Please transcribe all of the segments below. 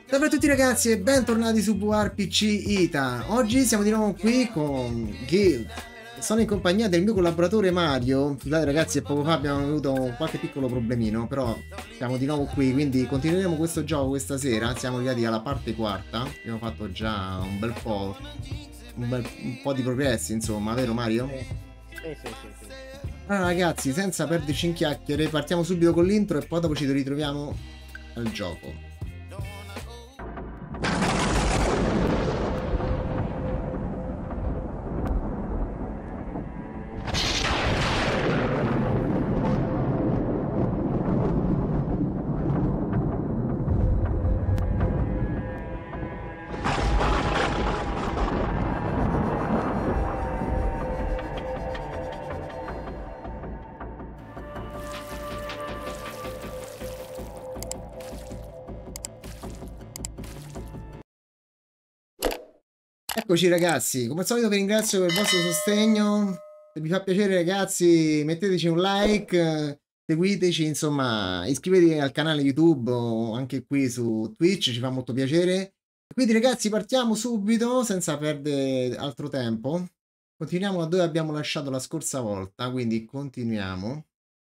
Salve a tutti ragazzi e bentornati su VRPC Ita. Oggi siamo di nuovo qui con Guild. Sono in compagnia del mio collaboratore Mario. Scusate ragazzi, poco fa abbiamo avuto qualche piccolo problemino, però siamo di nuovo qui, quindi continueremo questo gioco questa sera. Siamo arrivati alla parte quarta. Abbiamo fatto già un bel po', un po' di progressi, insomma, vero Mario? Sì. Allora ragazzi, senza perderci in chiacchiere, partiamo subito con l'intro e poi dopo ci ritroviamo al gioco. Eccoci ragazzi, come al solito vi ringrazio per il vostro sostegno. Se vi fa piacere ragazzi metteteci un like, seguiteci, insomma iscrivetevi al canale YouTube o anche qui su Twitch, ci fa molto piacere. Quindi ragazzi partiamo subito senza perdere altro tempo. Continuiamo da dove abbiamo lasciato la scorsa volta, quindi continuiamo.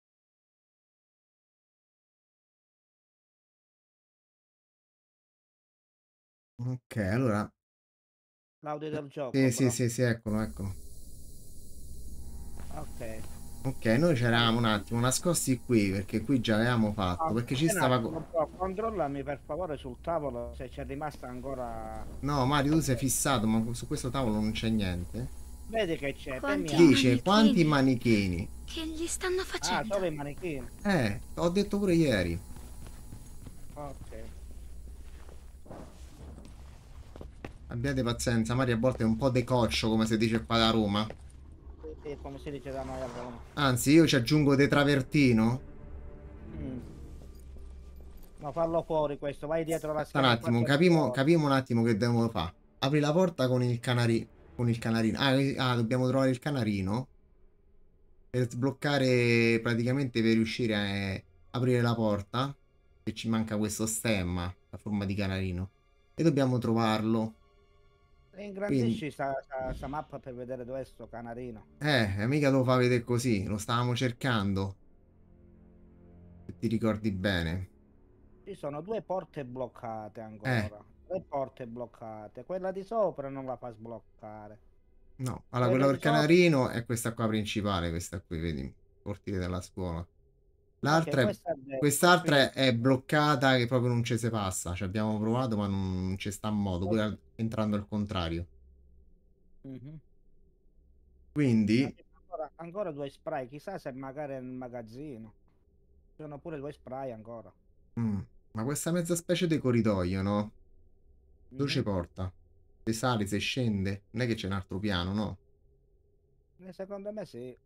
Ok, allora... L'audio del gioco, Sì, però. sì, eccolo, eccolo. Ok. Ok, noi c'eravamo un attimo nascosti qui perché qui già avevamo fatto, perché ci Un stava... attimo, però, controllami per favore sul tavolo se c'è rimasta ancora No, Mario, tu sei qualcosa. fissato, ma su questo tavolo non c'è niente. Vedi che c'è, Quanti temiamo. Dice, quanti manichini? manichini? Che gli stanno Ah, facendo? solo i manichini. Ho detto pure ieri. Ok. Abbiate pazienza, Mario a volte è un po' decoccio, come si dice qua da Roma. Sì, come si dice da noi a Roma. Anzi, io ci aggiungo de travertino. Mm. No, fallo fuori questo, vai dietro la Aspetta un schiena e attimo, faccelo fuori. capimo un attimo che devo fare. Apri la porta con il con il canarino. Dobbiamo trovare il canarino. Per sbloccare, praticamente per riuscire a aprire la porta. Che ci manca questo stemma, a forma di canarino. E dobbiamo trovarlo. E Quindi, ingrandisci sta mappa per vedere dove è sto canarino. mica lo fa vedere così, lo stavamo cercando, se ti ricordi bene. Ci sono due porte bloccate Eh, ancora. Tre porte bloccate. Quella di sopra non la fa sbloccare. no, allora quella Quella del di sopra. canarino è questa qua principale, questa qui, vedi, cortile della scuola. Ok, L'altra è, questa è destra, quest'altra quindi. è bloccata che proprio non ci si passa, ci abbiamo provato ma non ci sta a modo, pure entrando al contrario. Mhm. Quindi, Ancora due spray, chissà se magari è nel magazzino. Ci sono pure due spray ancora. mm, ma questa mezza specie di corridoio, no? Dove ci Mhm. porta? Se sale, se scende, non è che c'è un altro piano, no? Secondo me sì.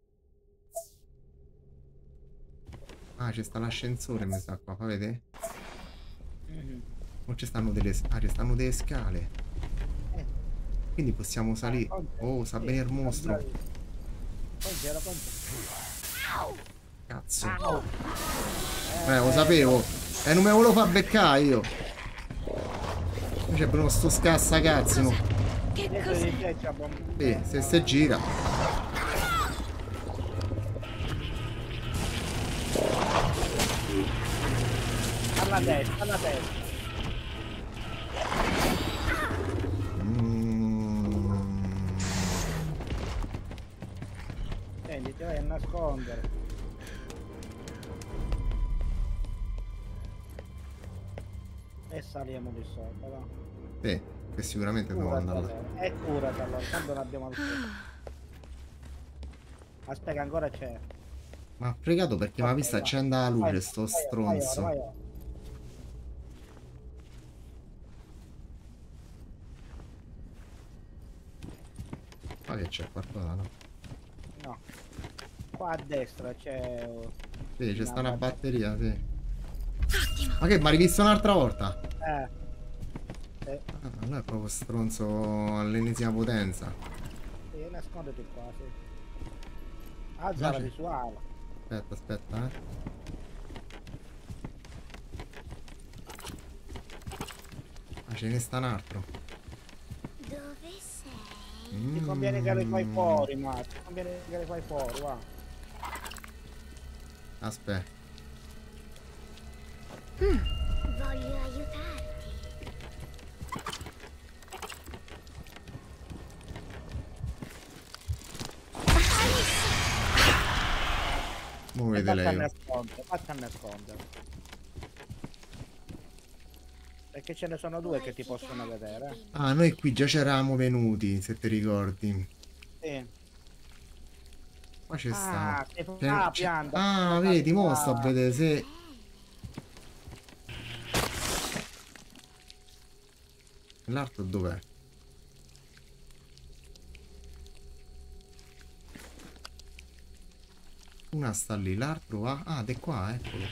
Ah, c'è sta l'ascensore, mi sa qua, fa vedere? Mhm. Non ci stanno ci stanno delle scale. Eh, Quindi possiamo salire. conta. Oh, sta bene Sì, il mostro. conta. Cazzo. Au. Lo Però. sapevo. E non me lo volevo far beccare io. C'è uno sto scassacazzino. Che Dietro cos'è? di te c'è Sì, se gira. alla destra, alla destra. Mm. Senti, ti vai a nascondere. E saliamo di sopra, va. Sì, che sicuramente devo Curati andare là. allora. E curati allora, tanto non abbiamo il tempo. Aspetta, ancora c'è. Ma ha fregato perché mi ha Ok, visto va. accenda la Vai, luce, sto vai ora, stronzo. vai ora. Ma che c'è qualcosa, no? No, qua a destra c'è Sì, c'è sta una una... batteria, sì. Ottimo. Ma che, mi ha rivisto un'altra volta? Eh, sì, Ah, non è proprio stronzo all'ennesima potenza. sì, nasconditi qua, sì. Là Alza la c'è... visuale. Aspetta. Ma ce ne sta un altro. Dove sei? Ti conviene che le fai fuori, ma ti conviene che le fai fuori, va. Aspetta. Voglio aiutarti. Mo vede Vatti a lei. nascondere, vatti a nascondere. Perché ce ne sono due che ti possono vedere. Ah, noi qui già c'eravamo venuti, se ti ricordi. Sì. Qua c'è sta. Ah, che fa pianta. Ah, vedi, mo sto a vedere se... L'altro dov'è? Una sta lì, l'altro va... Ah, è qua, eccolo.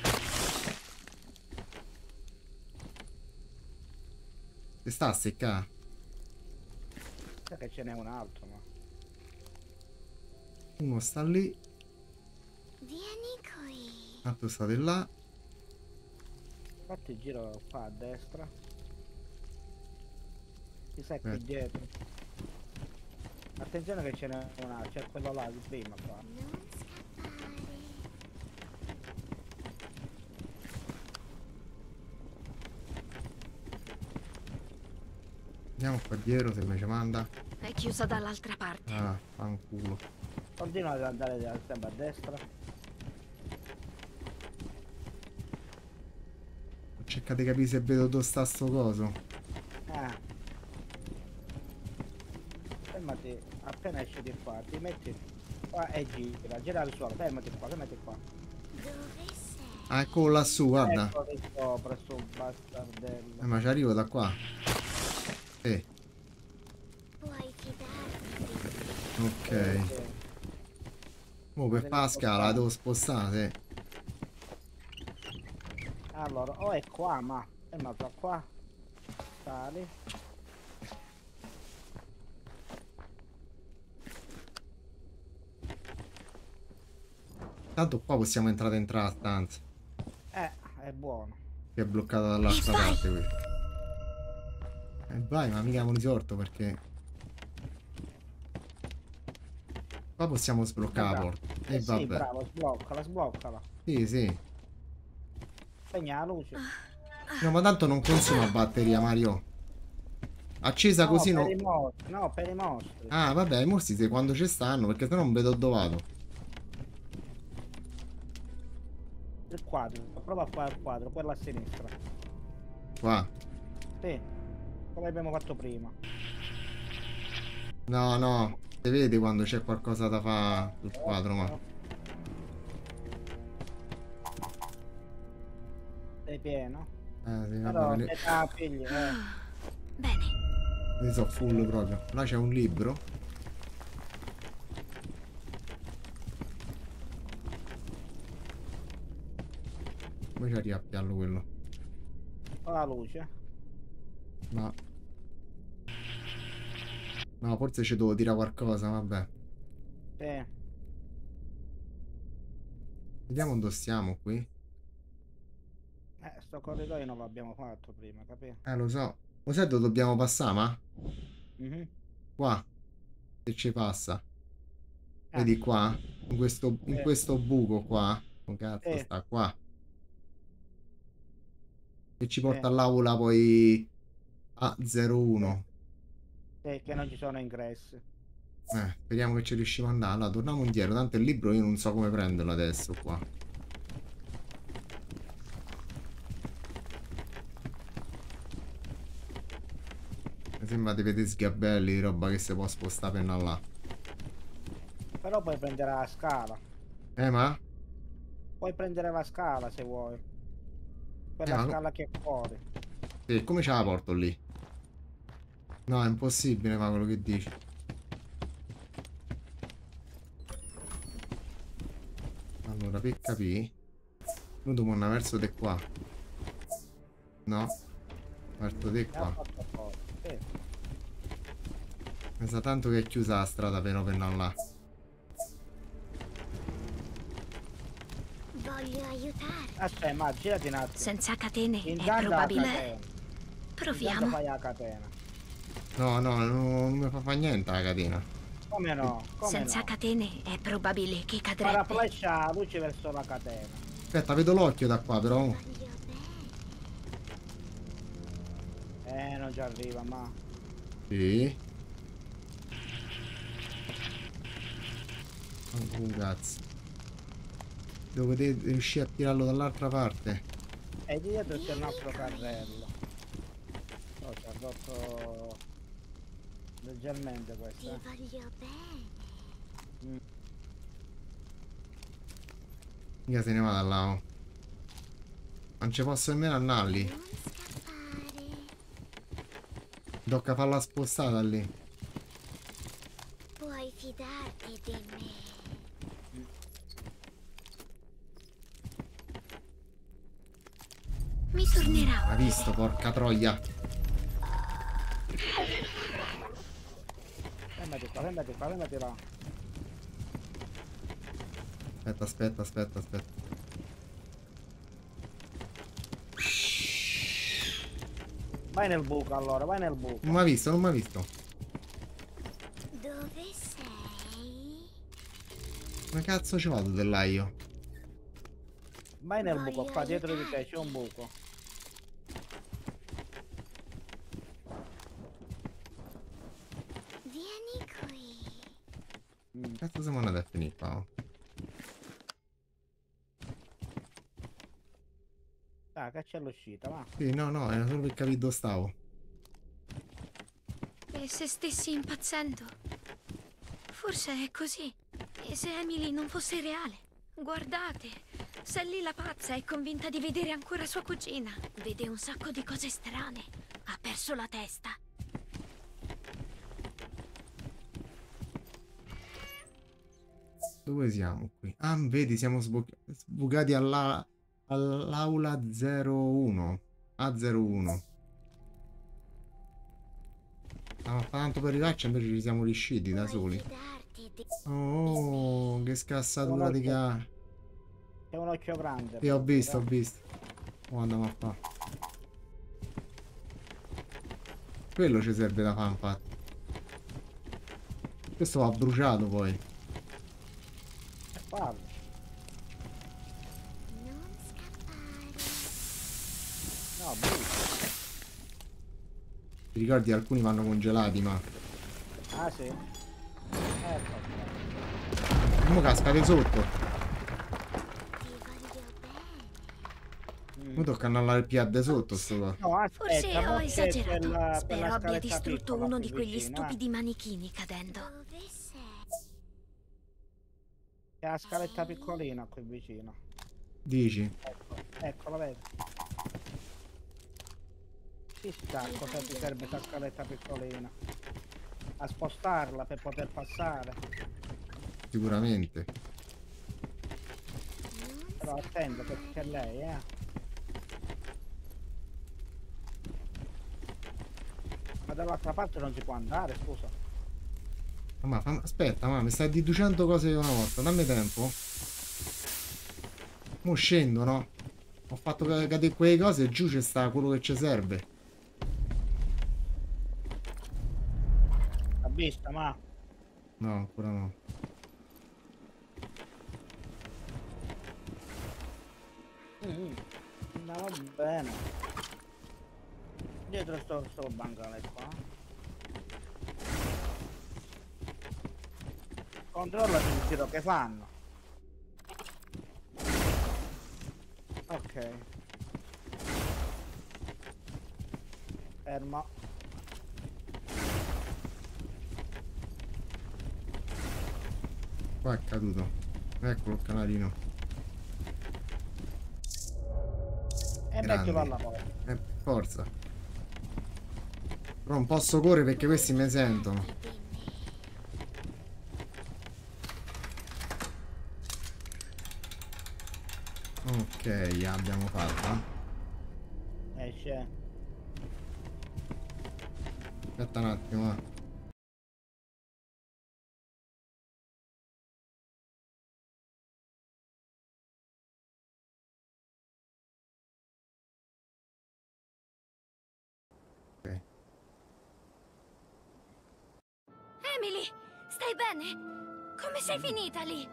Se sta a seccare. Sai che ce n'è un altro, ma. Uno sta lì, Vieni qui. l'altro sta di là. Fatti il giro qua a destra. Ti sai qui Aspetta. dietro. Attenzione che ce n'è un altro, c'è quello là di prima qua. Non scappare. Andiamo qua dietro se mi ci manda. È chiusa dall'altra parte. Ah, fanculo. Continua ad andare sempre a destra. Cerca di capire se vedo dove sta sto coso. Fermati, appena esci di qua, ti metti qua e gira al suolo, fermati qua. Dove sei? Ah, eccolo lassù, guarda. Ecco di sopra, sto bastardello. Ma ci arrivo da qua. Puoi fidarti. Ok. Mo per fare la scala la devo spostare, sì. Allora, o è qua, ma fermato qua. Sali. Tanto qua possiamo entrare dentro la stanza. È buono. Che è bloccata dall'altra parte qui. Vai, ma mica mi risorto perché... Qua possiamo sbloccare la porta. E Sì, vabbè. bravo, sbloccala. Sì, sì. Spegni la luce. No, ma tanto non consuma batteria, Mario. Accesa così per no. i mostri, no, per i mostri. Ah, vabbè, i morsi se quando ci stanno, perché sennò non vedo dove vado. Il quadro, prova a fare il quadro, quello a sinistra. Qua. Sì, come abbiamo fatto prima. No, no. Si vede quando c'è qualcosa da fare sul quadro, ma... È pieno? Sì, Però vabbè, se te figli, Bene. ne so full proprio. Là c'è un libro. Come ci arriva a piallo quello? con la luce. Ma... No, forse ci devo dire qualcosa, vabbè. Sì. Vediamo dove stiamo qui. Sto corridoio non l'abbiamo fatto prima, capito? Lo so. Lo sai dove dobbiamo passare, ma? Mhm. Qua. Se ci passa. Vedi qua? In questo buco qua. Oh, cazzo, sta qua. E ci porta all'aula poi A01. Che non ci sono ingressi. Speriamo che ci riusciamo ad andare. Allora, torniamo indietro. Tanto il libro io non so come prenderlo adesso qua. Mi sembra di vedere sgabelli di roba che si può spostare per là. Però puoi prendere la scala. Ma? Puoi prendere la scala se vuoi. Quella ma... scala che è fuori. Sì, come ce la porto lì? No, è impossibile, ma quello che dici. Allora, per capire, noi dobbiamo andare verso di qua. No? Verso di qua. Sì. Mi sa tanto che è chiusa la strada per andare là. Voglio aiutarti. Aspetta, ma girati un attimo. Senza catene è Intanto probabile. Intanto Proviamo. fai la catena. No, no, non mi fa niente la catena. Come no? Come Senza no? catene è probabile che Spara cadrebbe. flash a luce verso la catena. Aspetta, vedo l'occhio da qua, però. Voglio bene. Non ci arriva, ma. Sì. Oh, cazzo. Dovete riuscire a tirarlo dall'altra parte. E dietro c'è un altro carrello. Oh, ci ha rotto leggermente Ti questa. voglio bene. Mica se ne va da là. Oh. Non ci posso nemmeno andare lì. Non scappare. Tocca farla spostata lì. Puoi fidarti di me. Mi tornerà. Hai visto, porca troia. Fermati qua, fermati qua, fermati là. Aspetta. Vai nel buco allora, vai nel buco. Non mi ha visto, non mi ha visto. Dove sei? Come cazzo ci vado da là io? Vai nel buco, Voglio qua dietro di te aiutarti. c'è un buco. Vieni qui. Cazzo siamo andati a finire qua? Oh? Ah, che c'è l'uscita, va. Sì, no, era solo per capire dove stavo. E se stessi impazzendo? Forse è così. E se Emily non fosse reale? Guardate, Sally la pazza è convinta di vedere ancora sua cugina. Vede un sacco di cose strane. Ha perso la testa. Dove siamo qui? Ah, vedi, siamo sbucati all'aula 01. A01. Ah, tanto per arrivarci invece ci siamo riusciti da Puoi soli. fidarti di Oh, che scassatura di ca... C'è un occhio grande. Sì, ho proprio, visto. dai. Oh, andiamo a fa. Quello ci serve da fare, infatti. Questo va bruciato poi. Guarda. non scappare. No, buco. Ti ricordi alcuni vanno congelati, ma... Ah sì. Ecco. Mo casca di sotto. Ti voglio bene. Mo tocca andare al piede sotto sto qua. No, Forse aspetta, ho mo c'è esagerato. quella Spero abbia scaletta distrutto piccola uno qui di quegli vicino, stupidi manichini cadendo. Dove sei? C'è la scaletta piccolina qui vicino. Dici? Ecco, la vedi? Ci sta, cosa ti serve questa scaletta piccolina? A spostarla per poter passare. Sicuramente. Non Però attento perché c'è lei, Ma dall'altra parte non si può andare, scusa. Aspetta, ma mi stai deducendo cose una volta. Dammi tempo. Mo scendo, no? Ho fatto cadere quelle cose e giù c'è sta quello che ci serve. L'ha vista, ma... No, ancora no. Andiamo bene. Dietro sto bancale qua. Controlla il giro che fanno. Ok. Fermo. Qua è caduto. Eccolo il canarino. E Grande. mettilo alla porta. Forza. Però non posso correre perché questi mi sentono. di me. Ok, abbiamo fatto. Esce. Aspetta un attimo. Emily, stai bene? Come sei finita lì?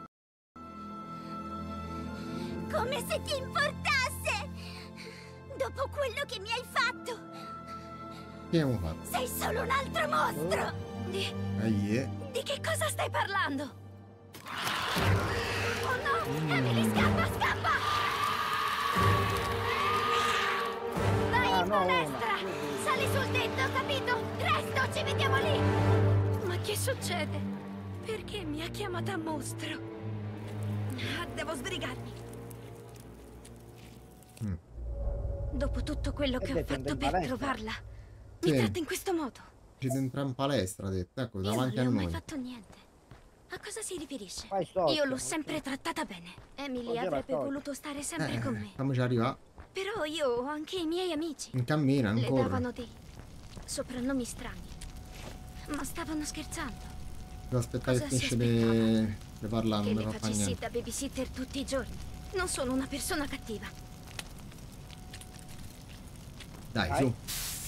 Come se ti importasse! Dopo quello che mi hai fatto! Che abbiamo fatto? Sei solo un altro mostro! Di che cosa stai parlando? Oh no! Emily, scappa, scappa! Vai in palestra! Sali sul tetto, capito? Presto, ci vediamo lì! Ma che succede? Perché mi ha chiamata mostro? Ah, devo sbrigarmi. Dopo tutto quello che ho fatto per trovarla, mi tratta in questo modo. Ci entra in palestra, ha detto. Ecco, Io davanti non a le ho mai noi. fatto niente. A cosa si riferisce? Fai sotto, Io l'ho ok. sempre trattata bene. Emily Oddio, avrebbe raccolta. voluto stare sempre con me. Come ci arriva? Però io ho anche i miei amici. Non cammina, non Le corre. davano dei soprannomi strani. Ma stavano scherzando. Devo aspettare che Cosa si finisce di parlare, Che non le mi fa facessi niente. da babysitter tutti i giorni. Non sono una persona cattiva. Dai, Dai. su.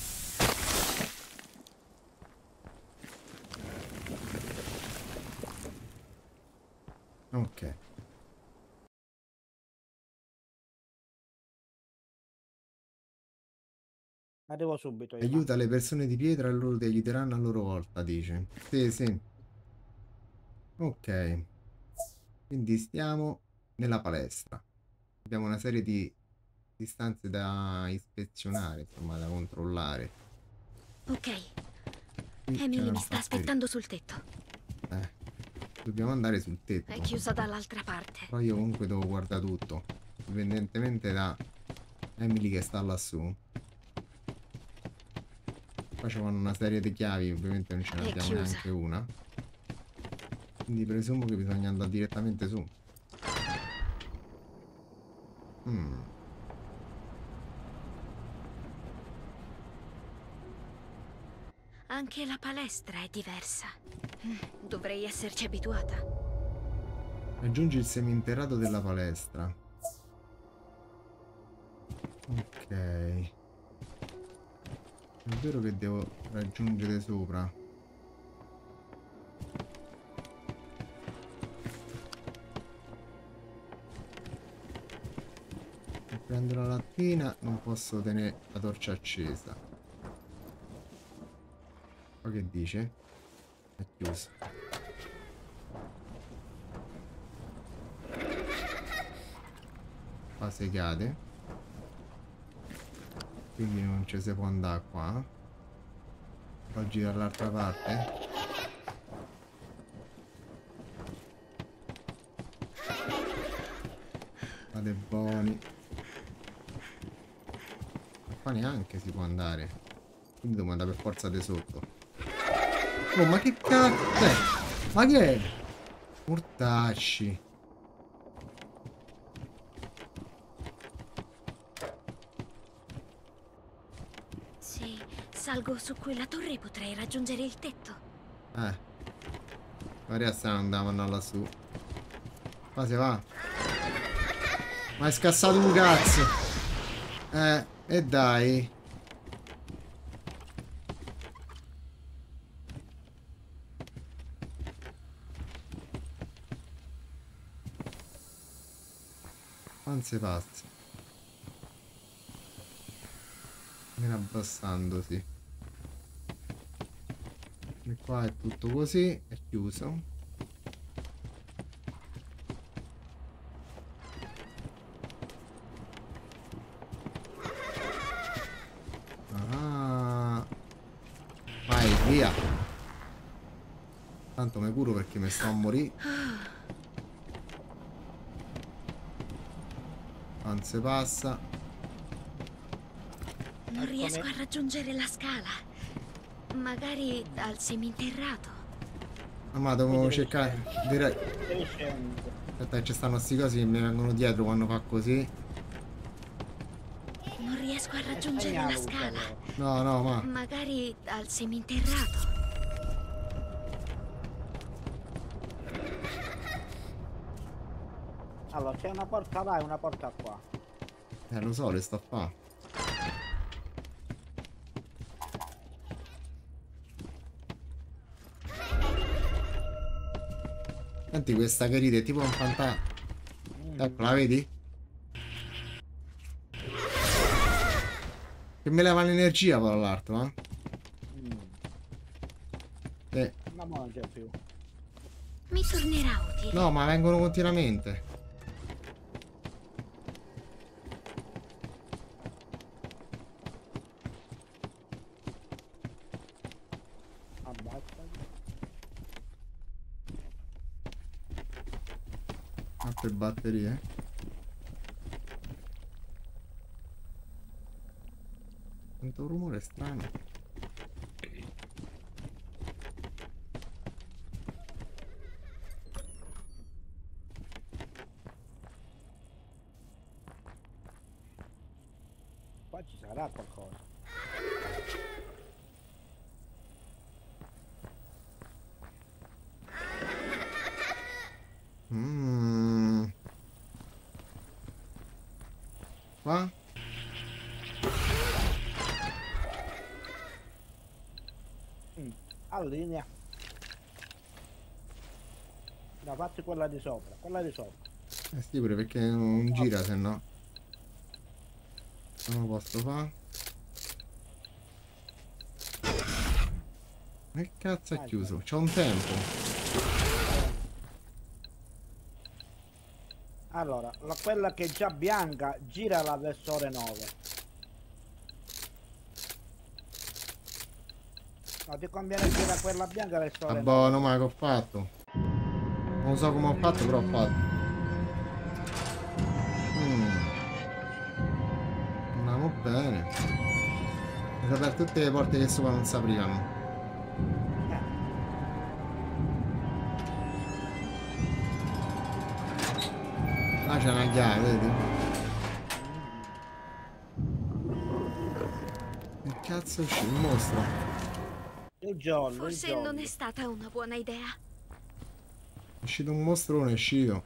Ok. Arrivo subito. io, Aiuta le persone di pietra e loro ti aiuteranno a loro volta, dice. Sì, sì. Ok. Quindi stiamo nella palestra. Abbiamo una serie di stanze da ispezionare, insomma, da controllare. Ok. Qui c'è Emily una mi sta batteria. aspettando sul tetto. Dobbiamo andare sul tetto. È chiusa dall'altra parte. Poi io comunque devo guardare tutto, indipendentemente da Emily che sta lassù. Qua ci vanno una serie di chiavi, ovviamente non ce ne È abbiamo chiusa. neanche una. Quindi presumo che bisogna andare direttamente su. Anche la palestra è diversa. Dovrei esserci abituata. Raggiungi il seminterrato della palestra. Ok. È vero che devo raggiungere sopra. Per prendere la lattina non posso tenere la torcia accesa. Ma che dice? È chiuso. Qua si cade. Quindi non ci si può andare qua. Poi girare dall'altra parte. Fate buoni. Ma qua neanche si può andare. Quindi dobbiamo andare per forza di sotto. Oh, ma che cazzo è? Ma che è? Mortacci. Se salgo su quella torre potrei raggiungere il tetto. Ora stiamo andando lassù. Qua si va. Ma è scassato un cazzo. E dai. Panze pazze. Viene abbassandosi. E qua è tutto così. È chiuso. Ah. Vai, via. Tanto mi curo perché mi sto a morire. Anzi passa. Non riesco a raggiungere la scala. Magari al seminterrato. Ma dovevo cercare. Direi. Devi scendere. Aspetta, ci stanno sti cosi che mi vengono dietro quando fa così. Non riesco a raggiungere la scala. No, no, ma. Magari al seminterrato. Allora, c'è una porta là e una porta qua. Lo so, le sto a fa. Senti questa che ride, è tipo un fantasma. Ecco, la vedi? Che me leva l'energia poi l'altro, eh? Ma non c'è più. Mi tornerà utile. No, ma vengono continuamente. Abbassati. Altre batterie. Sento un rumore strano. Qua ci sarà qualcosa. Qua? Allinea. Da fatti quella di sopra, quella di sopra. Eh sì, pure perché non gira, se no. Non lo posso fare. Che cazzo è chiuso? C'ho un tempo. Allora, quella che è già bianca gira verso ore 9. No, ti conviene girare quella bianca verso ore 9. Buono, ma che ho fatto? Non so come ho fatto, però ho fatto. Andiamo bene. Mi sa per tutte le porte che sopra non si aprivano. Là c'è una chiave, vedi? Che cazzo è uscito? Il mostro. Il giorno, Forse non è stata una buona idea. È uscito un mostrone, è uscito.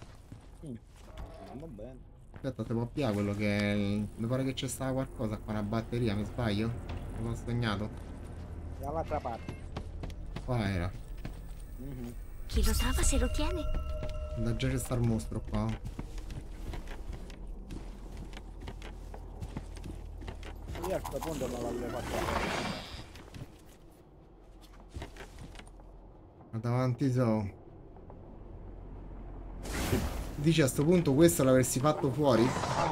Va bene. Aspetta, te può piare quello che è mi pare che c'è stata qualcosa qua, una batteria, mi sbaglio? Mi sono sognato? Dall'altra parte. Qua era. Chi lo trova se lo tiene? Da già c'è sta il mostro qua. Io a questo punto non l'avrei fatto. Ma davanti so. Dici a sto punto questo l'avresti fatto fuori?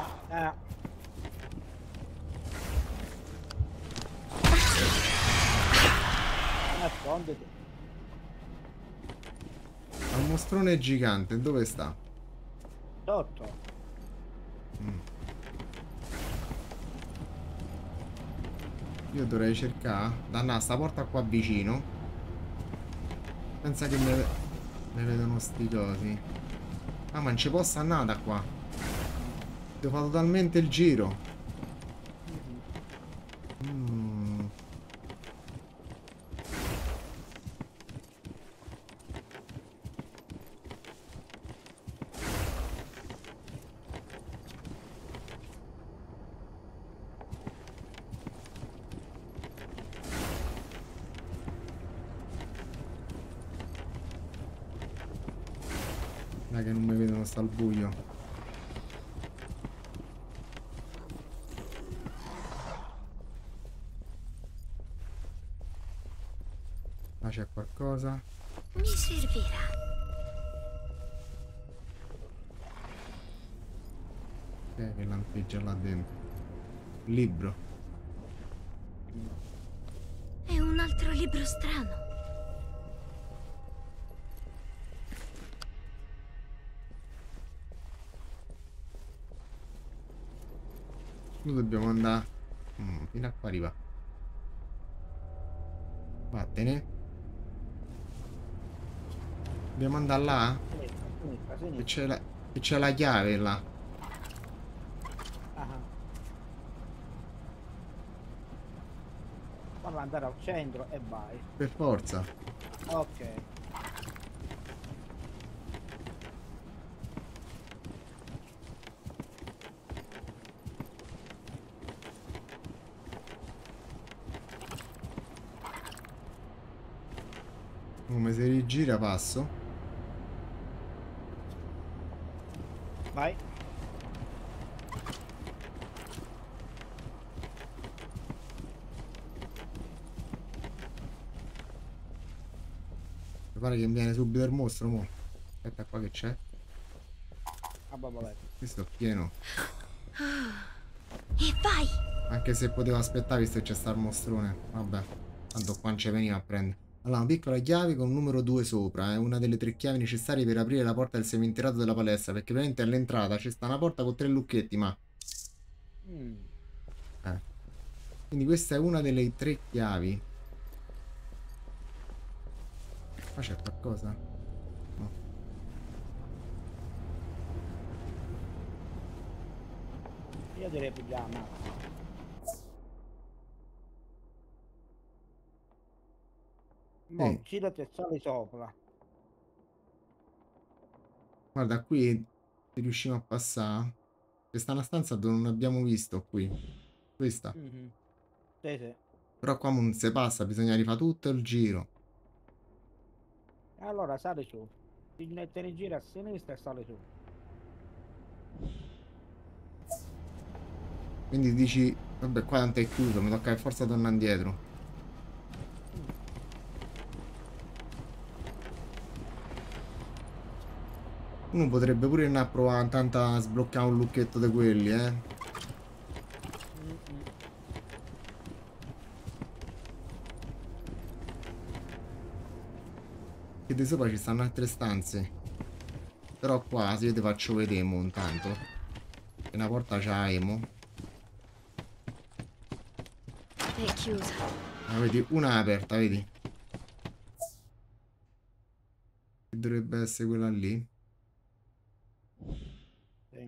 Nasconditi. Ma il mostrone gigante, dove sta? Sotto. Io dovrei cercare. Danna, sta porta qua vicino. Pensa che mi vedono sti cosi. Ah, ma non ci posso andare da qua. Devo fare totalmente il giro. Dai che non mi vedono, sta al buio. Là c'è qualcosa. Mi servirà. Che lampeggia là dentro. Libro. È un altro libro strano. Noi dobbiamo andare fino a qua arriva. Vattene. Dobbiamo andare là? Sinistra. E c'è la chiave là. Fallo andare al centro e vai. Per forza. Ok. Come si rigira passo? Vai. Mi pare che mi viene subito il mostro, mo. Aspetta qua che c'è. Ah, vabbè. Questo è pieno. E vai! Anche se potevo aspettare visto che c'è sta il mostrone. Vabbè. Tanto qua non ci veniva a prendere. Allora, una piccola chiave con numero 2 sopra. È una delle 3 chiavi necessarie per aprire la porta del seminterrato della palestra. Perché veramente all'entrata c'è sta una porta con 3 lucchetti, ma... Mm. Quindi questa è una delle 3 chiavi. Qua c'è qualcosa? No. Io direi pigiama. Mo, girati e sali sopra. Guarda, qui se riusciamo a passare. C'è sta una stanza dove non abbiamo visto qui. Questa. Mhm. Sì, sì. Però qua non si passa, bisogna rifare tutto il giro. E allora sali su. Ti metti in giro a sinistra e sali su. Quindi dici, vabbè, qua tanto è chiuso, mi tocca per forza tornare indietro. Uno potrebbe pure andare a provare tanto a sbloccare un lucchetto di quelli, Che di sopra ci stanno altre stanze. Però qua, se io ti faccio vedere mo intanto. Che una porta c'ha Emo. È chiusa. Ah, vedi, una è aperta, vedi? Che dovrebbe essere quella lì. Sì.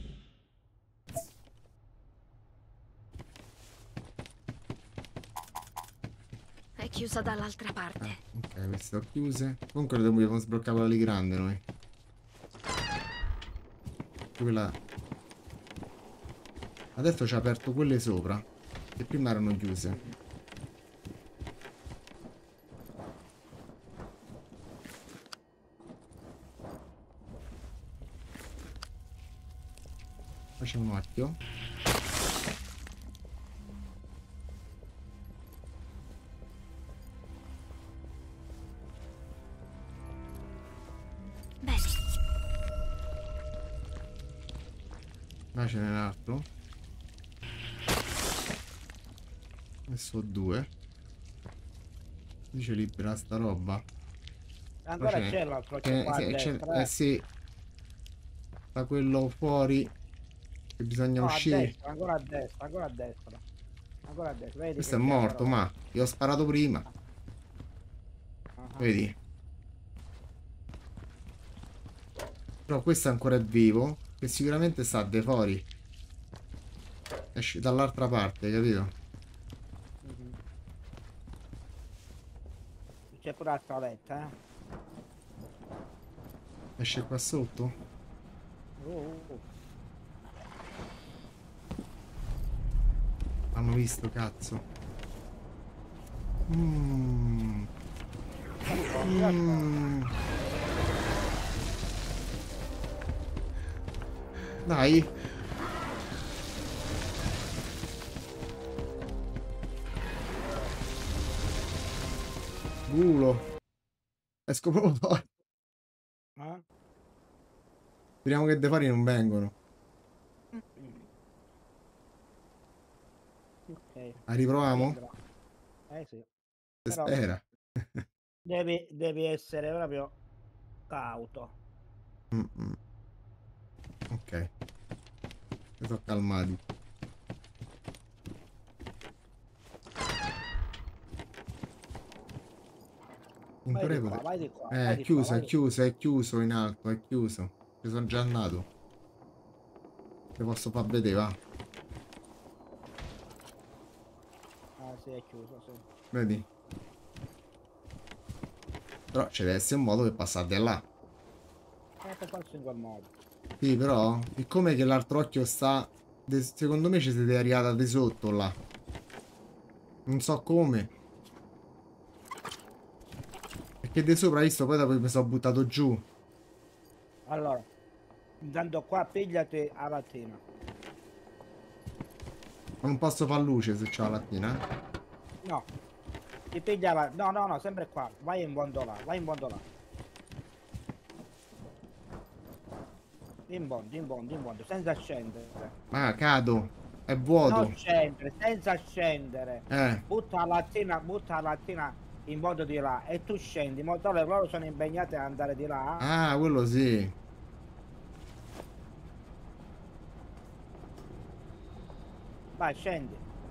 È chiusa dall'altra parte. Ok, queste sono chiuse. Comunque dobbiamo sbloccare quella lì grande noi. Quella... Adesso ci ha aperto quelle sopra. Che prima erano chiuse. Facciamo un occhio. Bene. Là ce n'è un altro. Adesso ho 2. Dice libera sta roba. Ancora c'è- c'è l'altro, c'è qua a destra. sì. Da quello fuori. Che bisogna No, a uscire. destra, ancora a destra, ancora a destra. Ancora a destra, vedi Questo che è c'è morto, però. ma io ho sparato prima. Ah, Vedi? Però questo ancora è vivo. Che sicuramente sta de fuori. Esce dall'altra parte, capito? mhm. C'è pure la scaletta, Esce qua sotto. Oh. Hanno visto, cazzo. Mm. Mm. Dai. Culo. Esco proprio fuori. Eh? Speriamo che de fuori non vengono. Ok. Riproviamo? Sembra. Sì. Si Però spera. devi essere proprio cauto. Mm-mm. Ok. Mi sono calmati. In Vai teoria di qua, pote- vai di qua, È vai di qua, chiuso, vai è di qua. chiuso, è chiuso in alto, è chiuso. Ci sono già andato. Ti posso far vedere, va. Ah sì, è chiuso, sì. Vedi? Però ci deve essere un modo per passare da là. Per farsi in quel modo. Sì, però, siccome che l'altro occhio sta... Secondo me ci siete arrivata di sotto là. Non so come. Perché di sopra, visto, poi dopo mi sono buttato giù. Allora, Intanto qua pigliati la lattina. Ma non posso far luce se c'ho la lattina? No. Ti piglia la... No, no, no, sempre qua. Vai in gondola, vai in gondola. In bondo, senza scendere. Ah, cado. È vuoto. Non scendere, senza scendere. Eh. Butta la lattina in modo di là e tu scendi. In modo tale che loro sono impegnati ad andare di là. Ah, quello sì. Vai, scendi.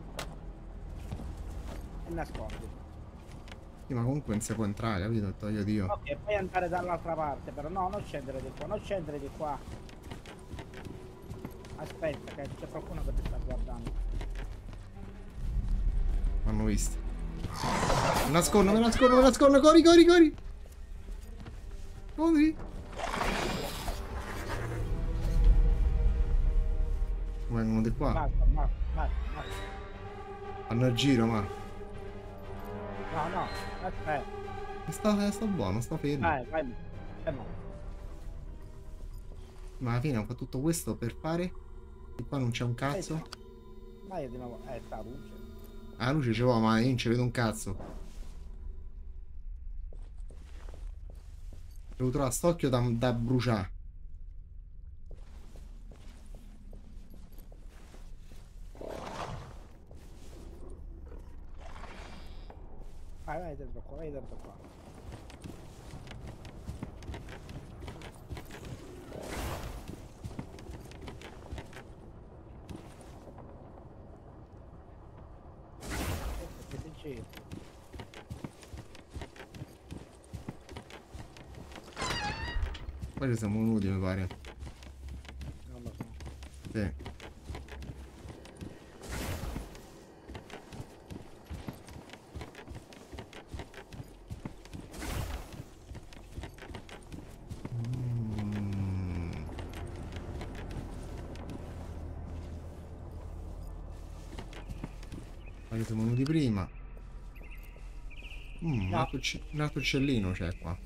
E nascondi. Sì, ma comunque non si può entrare, capito? Toglio Dio. Ok, puoi andare dall'altra parte, però no, non scendere di qua, non scendere di qua. Aspetta, che c'è qualcuno che ti sta guardando. M'hanno visto. Me nascondo, corri, corri, corri. Corri. Vengono di qua. Basta. Fanno il giro, ma. No, aspetta. Sto buono, sto fermo. Vai. Ma alla fine ho fatto tutto questo per fare. E qua non c'è un cazzo. Vai di nuovo. Sta luce. Ah, luce ce l'ho, ma io non ci vedo un cazzo. Devo trovare st'occhio da bruciare. Vai dentro qua, vai dentro qua. Che ti giri. Poi ci siamo venuti, mi pare. Non lo so. Sì. Poi siamo venuti prima. Un altro uccellino c'è qua.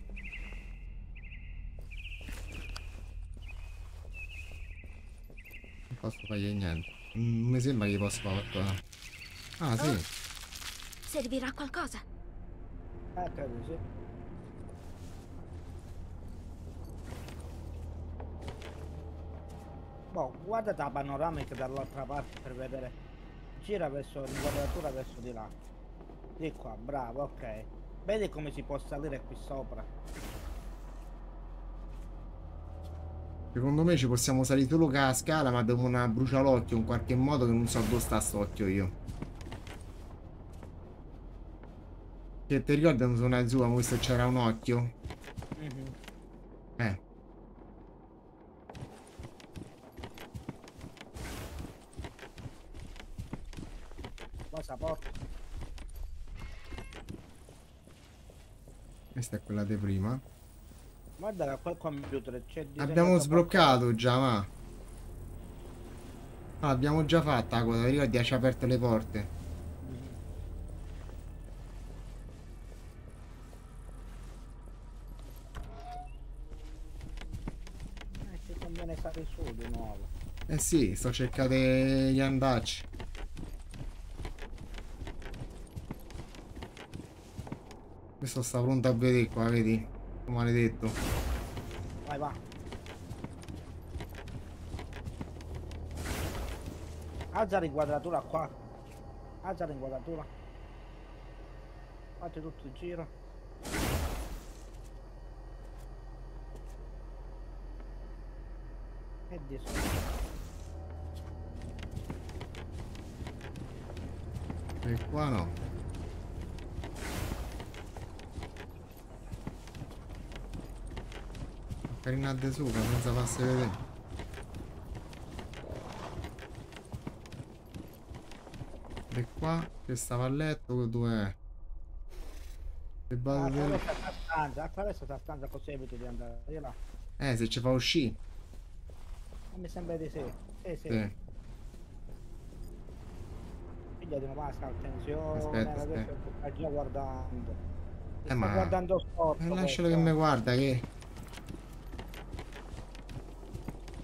Non posso fargli niente. Non mi sembra che posso fare qualcosa. Ah, sì. Servirà a qualcosa? Credo sì. Boh, guarda la panoramica dall'altra parte per vedere. Gira verso l'inquadratura verso di là. Di qua, bravo, ok. Vedi come si può salire qui sopra. Secondo me ci possiamo salire solo con la scala, ma devo bruciare l'occhio in qualche modo che non so dove sta st'occhio io. Che ti ricordi quando sono giù, abbiamo visto che c'era un occhio? Cosa porta? Questa è quella di prima. Guarda che quel computer c'è Abbiamo sbloccato già, ma. No, l'abbiamo già fatta la cosa, ti ricordi? Ci ha aperto le porte. Ti conviene stare su di nuovo. Eh sì, sto cercando gli andacci. Questo sta pronto a vedere qua, vedi? Maledetto. Vai, va. Alza l'inquadratura qua. Alza l'inquadratura. Fate tutto il giro. E di sopra. E qua no. Carinate sopra senza farsi vedere. E qua che stava a letto, dove è? Attraverso sta stanza così evito di andare di là. Se ci fa uscire. Mi sembra di sì. Sì. Sì. Figlia di una masca, attenzione. Aspetta. Sta già guardando. Sta Ma guardando storto. lascialo che mi guarda che.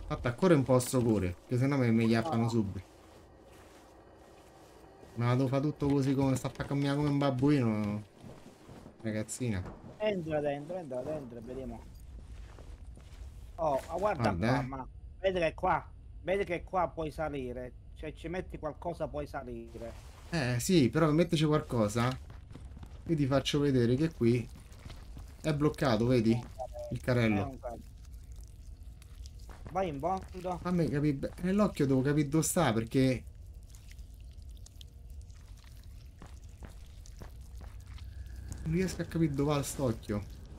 Fatta a correre un po' sto cuore, che sennò mi chiappano No, subito. Ma la devo fare tutto così come sta a camminare come un babbuino, ragazzina. entra dentro e vediamo. Oh, ma guarda Guarda, qua, ma vedi che qua puoi salire. Se ci metti qualcosa puoi salire. Sì, però mettici qualcosa. Io ti faccio vedere che qui è bloccato, vedi? Il È carrello. un caso. Vai in fondo. Fammi capire. Nell'occhio devo capire dove sta perché non riesco a capire dove va st'occhio.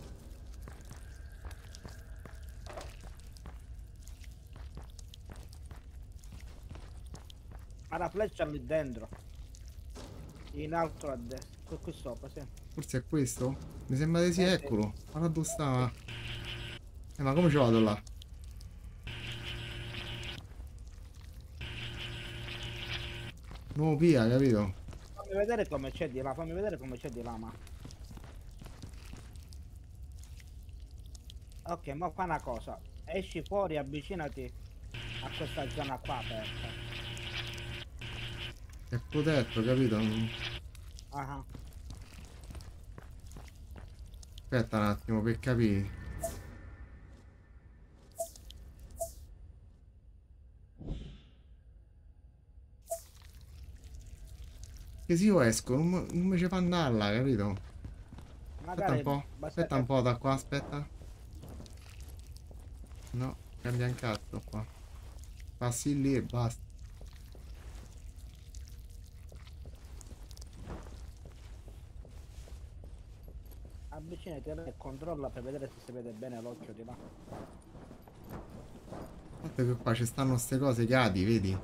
Ha la freccia lì dentro. In alto a destra. Qui sopra, sì. Forse è questo? Mi sembra di sì, Sì. eccolo. Guarda dove sta. Ma come ci vado là? Nuovo via, capito? Fammi vedere come c'è di là, fammi vedere come c'è di là, ma. Ok, ma fa una cosa. Esci fuori, avvicinati a questa zona qua aperta. È protetto, capito? Ah, Aspetta un attimo per capire. Che se io esco, non mi ci fa andare là, capito? Aspetta un magari po'. basta Aspetta un che. po' da qua, aspetta. No, cambia un cazzo qua. Passi lì e basta. Avvicinati e controlla per vedere se si vede bene l'occhio di là. Guarda che qua ci stanno ste cose cadi, vedi?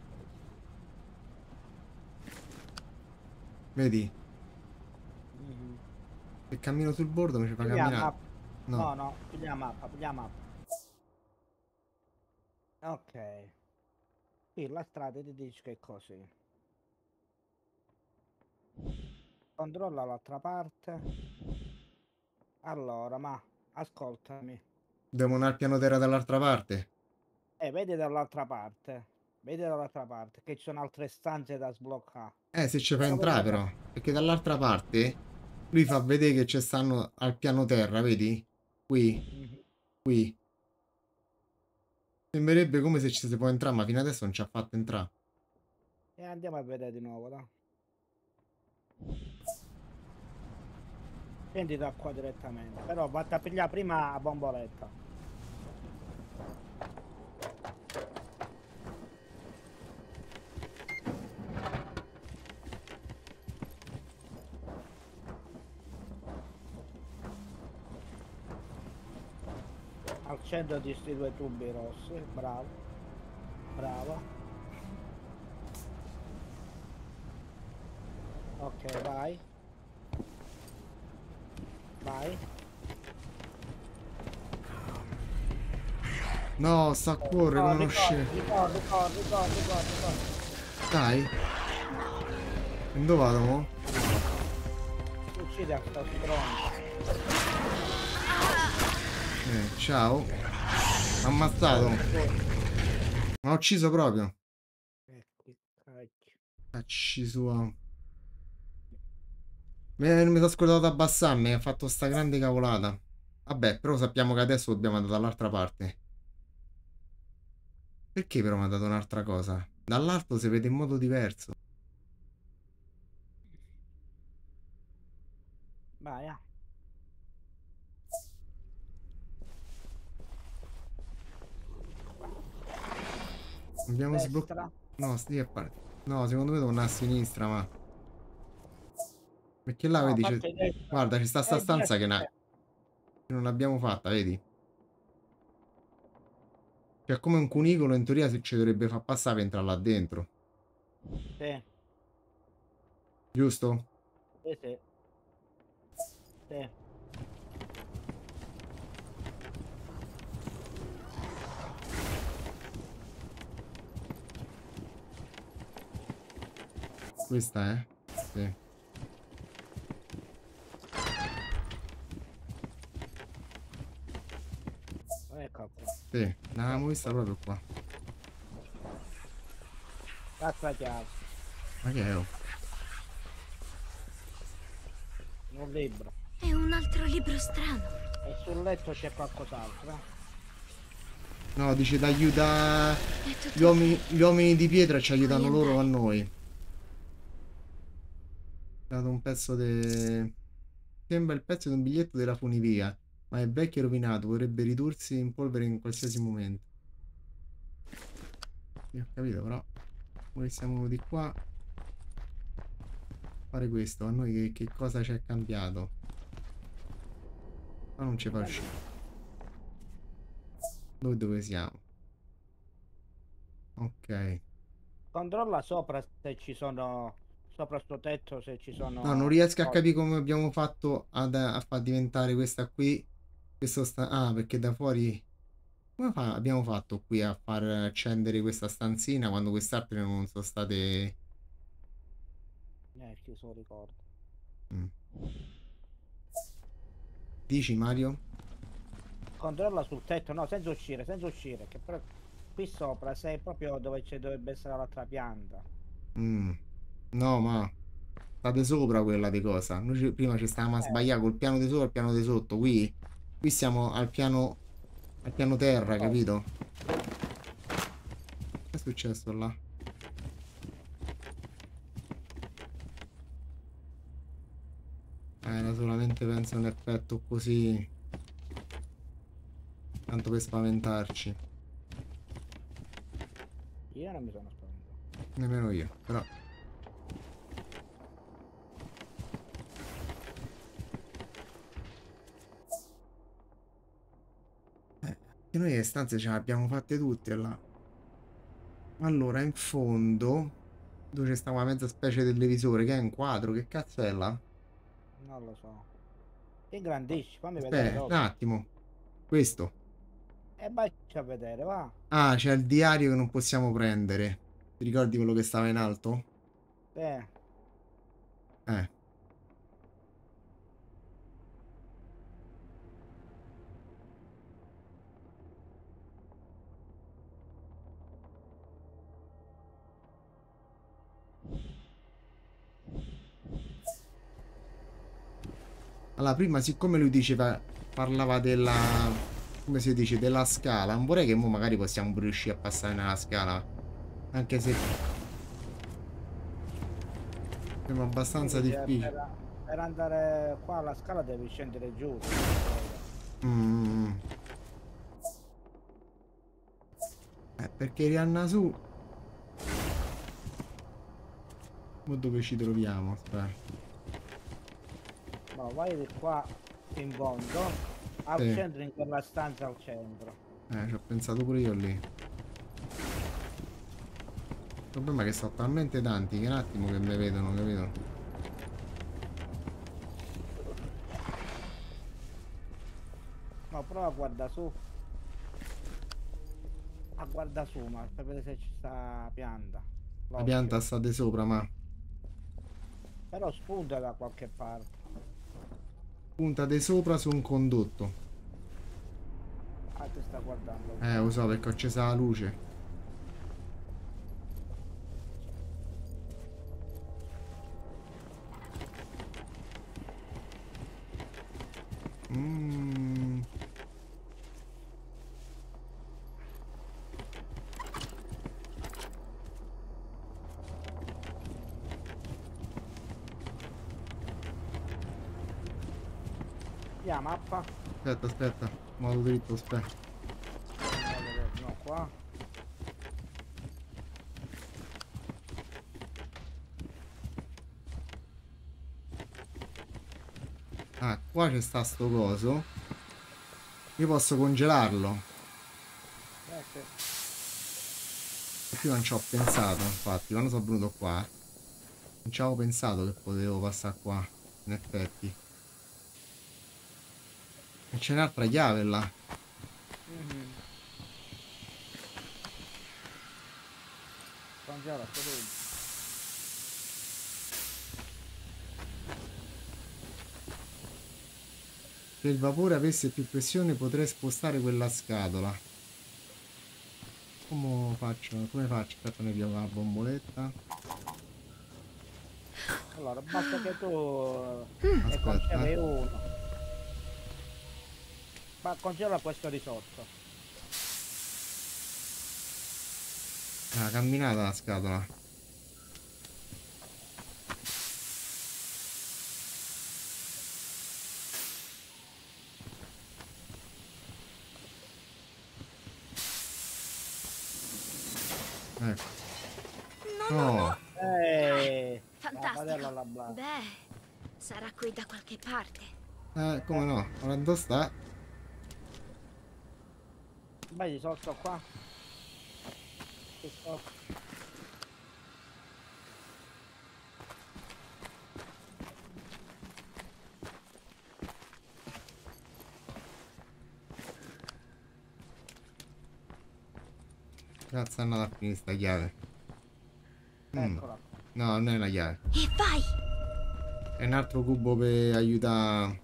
Vedi? Mhm. Se cammino sul bordo mi ci fa Piglia la camminare. mappa. No. No, no, piglia la mappa, piglia la mappa. Ok. Qui la strada ti dice che è così. Controlla l'altra parte. Allora, ma ascoltami. Devo andare al piano terra dall'altra parte. Vedi dall'altra parte. Vedi dall'altra parte che ci sono altre stanze da sbloccare. Se ci fa Prova entrare da- però. Perché dall'altra parte lui fa vedere che ci stanno al piano terra, vedi? Qui, Mhm. qui. Sembrerebbe come se ci si può entrare, ma fino adesso non ci ha fatto entrare. E andiamo a vedere di nuovo, dai. Scendi da qua direttamente. Però vatti a pigliare prima la bomboletta. Al centro di sti due tubi rossi. Bravo. Bravo. Ok, vai. Vai. No, sta a correre come uno scemo. Ricordi. Dai. E dove vado mo? Uccidi a sto stronzo. Ciao. M'ha ammazzato. Mi ha ucciso proprio. Che cacchio. Cacci sua. Mi sono scordato di abbassarmi, ha fatto sta grande cavolata. Vabbè, però sappiamo che adesso dobbiamo andare dall'altra parte. Perché però mi ha dato un'altra cosa? Dall'alto si vede in modo diverso. Vai, Abbiamo sbloccato. destra. No, sti è no, secondo me devo andare a sinistra, ma. Perché là No, vedi, parte destra. guarda, ci sta sta stanza Dietro. che non abbiamo fatta, vedi? Cioè, come un cunicolo in teoria se ci dovrebbe far passare per entrare là dentro. Sì, Giusto? sì. Sì. Questa è? Sì. Ecco qua. Sì. Sì, l'avevamo vista proprio qua. L'altra chiave. Ma che è? Oh? Un libro. È un altro libro strano. E sul letto c'è qualcos'altro. No, dice d'aiuta È tutto gli uomini di pietra, ci aiutano Puoi loro a andare. noi. È dato un pezzo di... Sembra il pezzo di un biglietto della funivia, ma è vecchio e rovinato, potrebbe ridursi in polvere in qualsiasi momento. Io ho capito, però noi siamo di qua a fare questo. A noi che cosa ci è cambiato? Ma non ci fa uscire. Noi dove siamo? Ok. Controlla sopra se ci sono. Sopra sto tetto se ci No, non sono. riesco a cose. capire come abbiamo fatto a far diventare questa qui. Questo sta... Ah, perché da fuori... abbiamo fatto qui a far accendere questa stanzina quando quest'altre non sono state... Chi se lo ricorda. Mm. Dici Mario? Controlla sul tetto, no, senza uscire, senza uscire. Che però qui sopra sei proprio dove c'è dovrebbe essere l'altra pianta. Mm. No, ma state sopra quella di cosa? Noi prima ci stavamo a Eh, sbagliare col piano di sopra e il piano di sotto. Qui siamo al piano terra, oh, capito? Che è successo là? Era solamente penso un effetto così, tanto per spaventarci. io non mi sono spaventato. Nemmeno io, però. Che noi le stanze ce le abbiamo fatte tutte là. Allora, in fondo, dove c'è sta una mezza specie di televisore che è un quadro, che cazzo è là? Non lo so. Ingrandisci, fammi vedere Aspetta, un dove. attimo. Questo. E vai a vedere, va. Ah, c'è il diario che non possiamo prendere. Ti ricordi quello che stava in alto? Eh, Eh. Allora, prima, siccome lui diceva, parlava della, come si dice, della scala, non vorrei che mo magari possiamo pure riuscire a passare nella scala. Anche se sembra mi abbastanza dice, difficile. per andare qua alla scala devi scendere giù. Mm. Perché Rihanna su. Ma dove ci troviamo? Aspetta. No, vai di qua in fondo, al Sì. centro, in quella stanza al centro. Ci ho pensato pure io lì. Il problema è che sono talmente tanti che un attimo che mi vedono, capito? No, prova a guarda su. A guarda su, ma per vedere se ci sta pianta. La L'occhio. pianta sta di sopra, ma Però spunta da qualche parte. punta di sopra su un condotto. Ah, ti sta guardando. Lo so perché ho acceso la luce. Mm. Via mappa. Aspetta, aspetta. Modo dritto, aspetta. No, qua. Ah, qua c'è sta sto coso. Io posso congelarlo. Sì. E più non ci ho pensato, infatti, quando sono venuto qua. Non ci avevo pensato che potevo passare qua. In effetti. E c'è un'altra chiave là. Congela, tutto. Se il vapore avesse più pressione potrei spostare quella scatola. Come faccio? Come faccio? Aspetta, mi piglio la bomboletta. Allora, basta che tu ne Aspetta. congeli uno. Ma congela questo risotto. Ah, camminata la scatola. Ecco. No. La padella alla Fantastico. base. Beh, sarà qui da qualche parte. Come no? Ora dove sta? Vedi sotto qua. Qui sotto. Cazzo è andata a finire sta chiave? Eccola. No, non è la chiave. E vai! È un altro cubo per aiutare.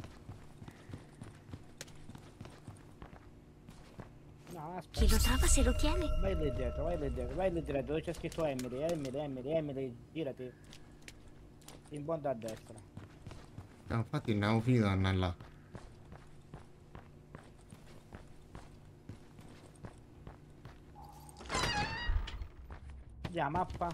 No, Chi aspetta. lo trova se lo tiene? Vai lì dietro, vai lì dietro, vai lì dietro, dove c'è scritto Emily, Emily, girati. In fondo a destra. Infatti non avevo finito di andare là. Via mappa.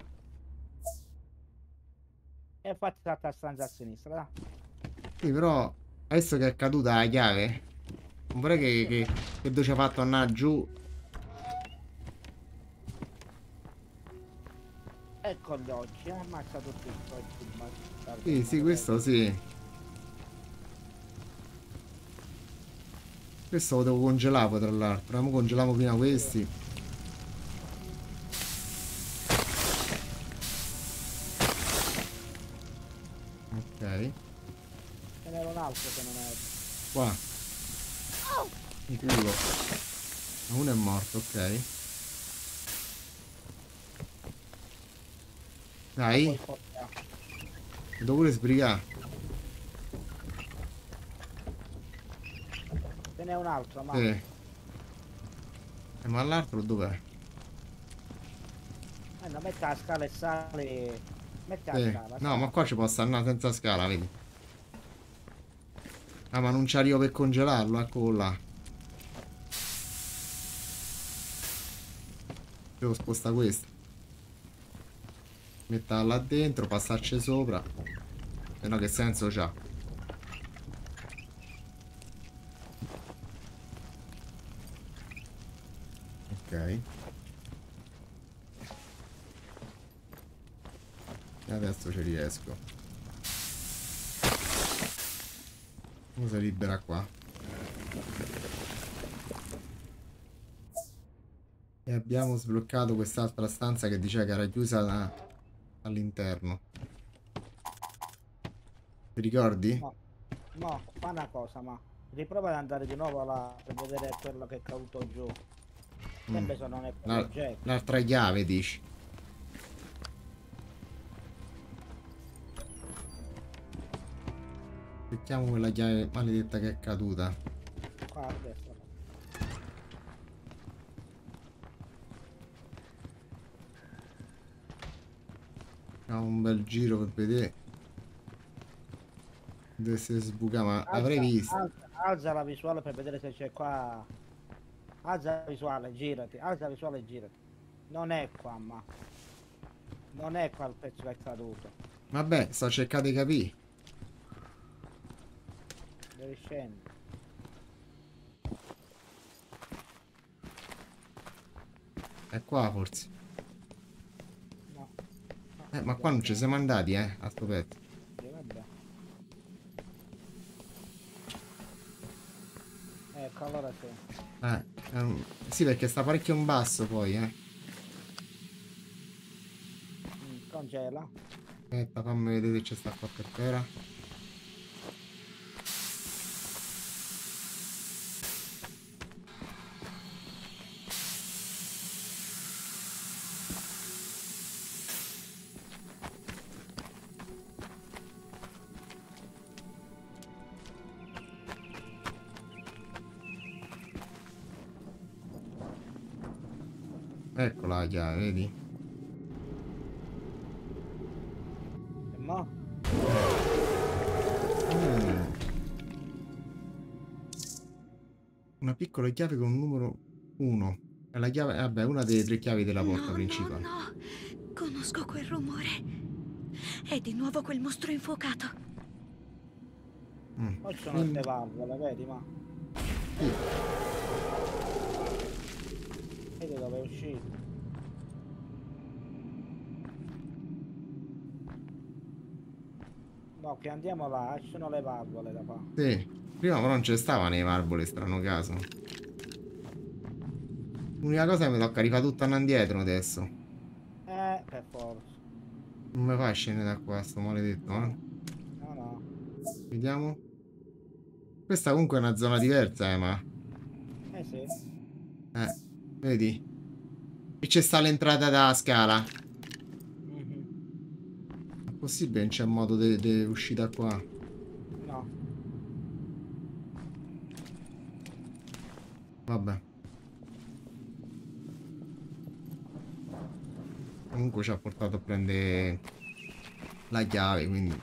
E fatti l'altra stanza a sinistra, dai. Sì, però adesso che è caduta la chiave, non vorrei che tu ci hai fatto andare giù. Ecco gli occhi, ammazza tutti i occhi. Sì, sì, questo sì. Questo lo devo congelare poi, tra l'altro. Ora congeliamo prima questi. Ok. Ce n'era un altro che non è. Qua. In culo. Uno è morto, ok. Dai, Poi porta. mi devo pure sbrigare. Ce n'è un altro, ma. Ma l'altro dov'è? No, metti la scala e sali. Metti la scala. No, sali. ma qua ci posso andare senza scala, vedi? Ah, ma non ci arrivo per congelarlo, eccolo là. Devo spostare questo. Metterla là dentro, passarci sopra. E no, che senso c'ha? Ok. E adesso ci riesco. Come si libera qua? E abbiamo sbloccato quest'altra stanza che diceva che era chiusa all'interno. Ti ricordi? No, no, fa una cosa, ma. Riprova ad andare di nuovo là per vedere quello che è caduto giù. Sempre se non è per l'oggetto. L'altra chiave, dici? Cerchiamo quella chiave maledetta che è caduta. Qua a destra. Facciamo un bel giro per vedere. Dove si sbuca, ma avrei visto. Alza la visuale per vedere se c'è qua. Alza la visuale, girati. Alza la visuale e girati. Non è qua, ma. Non è qua il pezzo che è caduto. Vabbè, sto cercando di capire. Devi scendere. È qua forse. No. Ma qua non ci siamo andati, a sto pezzo. Sì, vabbè. Ecco, allora sì. Sì, perché sta parecchio in basso poi, Congela. Aspetta, fammi vedere se c'è sta qua per terra. Eccola la chiave, vedi? E mo? Mm. Una piccola chiave con un numero 1. È la chiave, vabbè, una delle 3 chiavi della porta No, principale. no, no. Conosco quel rumore. È di nuovo quel mostro infuocato. Poi ci sono Quindi, queste valvole, vedi, ma sì. vedi dove è uscito. No, che andiamo là, ci sono le valvole da fare. Sì. Prima però non c'è stava nei marble, strano caso. L'unica cosa è che mi tocca rifare tutto indietro adesso. Per forza. Non mi fa scendere da qua, sto maledetto, No, eh. no, no. Vediamo. Questa comunque è una zona diversa, ma... Eh sì. Vedi? E c'è sta l'entrata da scala. Mhm. È possibile, non c'è modo di uscita qua. No. Vabbè. Comunque ci ha portato a prendere la chiave, quindi...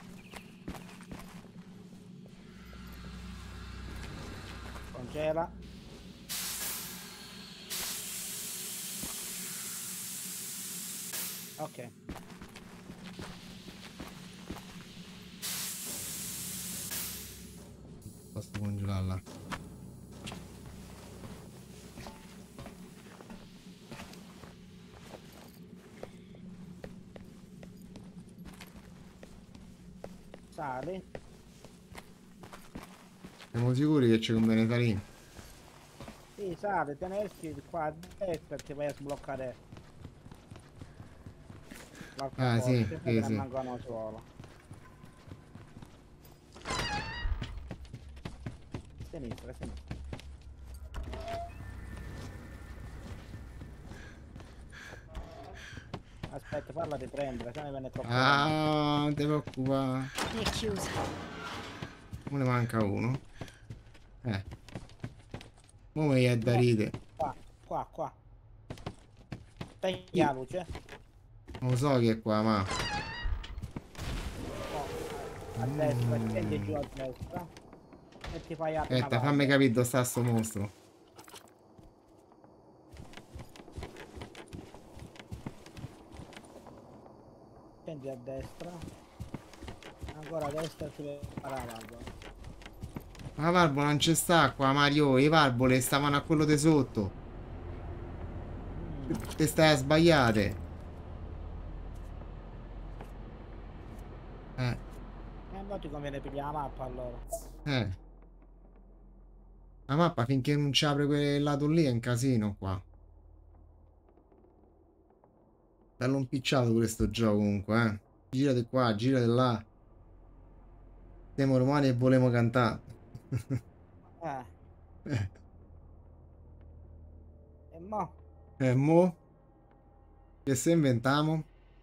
Congela. Ok. Posso congelarla. Sali. Siamo sicuri che ci conviene salire? Sì, sali, tenersi qua a destra e ti vai a sbloccare l'altra Ah, porta. sì, Prima sì, ne sì. rimangono solo. Sinistra, sinistra. Aspetta, farla riprendere, se ne viene troppo grande. Ah, non ti preoccupare. È chiusa. Me ne manca uno. Mo mi è da No, ride. qua. Spegni la luce. Non lo so che è qua, ma... A destra, scendi giù a destra. E ti fai apri una Aspetta, valvola. fammi capire dove sta sto mostro. Scendi a destra. Ancora a destra ci vedi la valvola. La valvola non c'è sta qua, Mario. Le valvole stavano a quello di sotto. Te stai a sbagliare. E allora ti conviene pigliare la mappa allora. La mappa finché non ci apre quel lato lì è un casino qua. Bello impicciato questo gioco comunque, eh. Girate qua, girate là. Siamo romani e volemo cantare. Eh, Eh, e mo? mo? Che se inventiamo?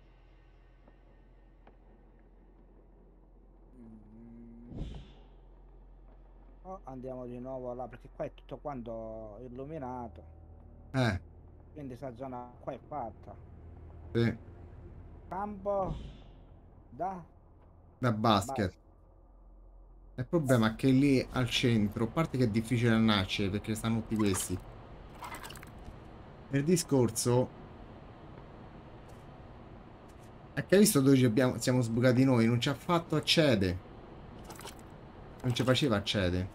Mm. Oh, andiamo di nuovo là perché qua è tutto quanto illuminato. Quindi questa zona qua è fatta. Sì, Campo da da basket. base. Il problema è che lì al centro, a parte che è difficile andarci perché stanno tutti questi. Il discorso è che hai visto dove siamo sbucati noi, non ci ha fatto accedere. Non ci faceva accedere.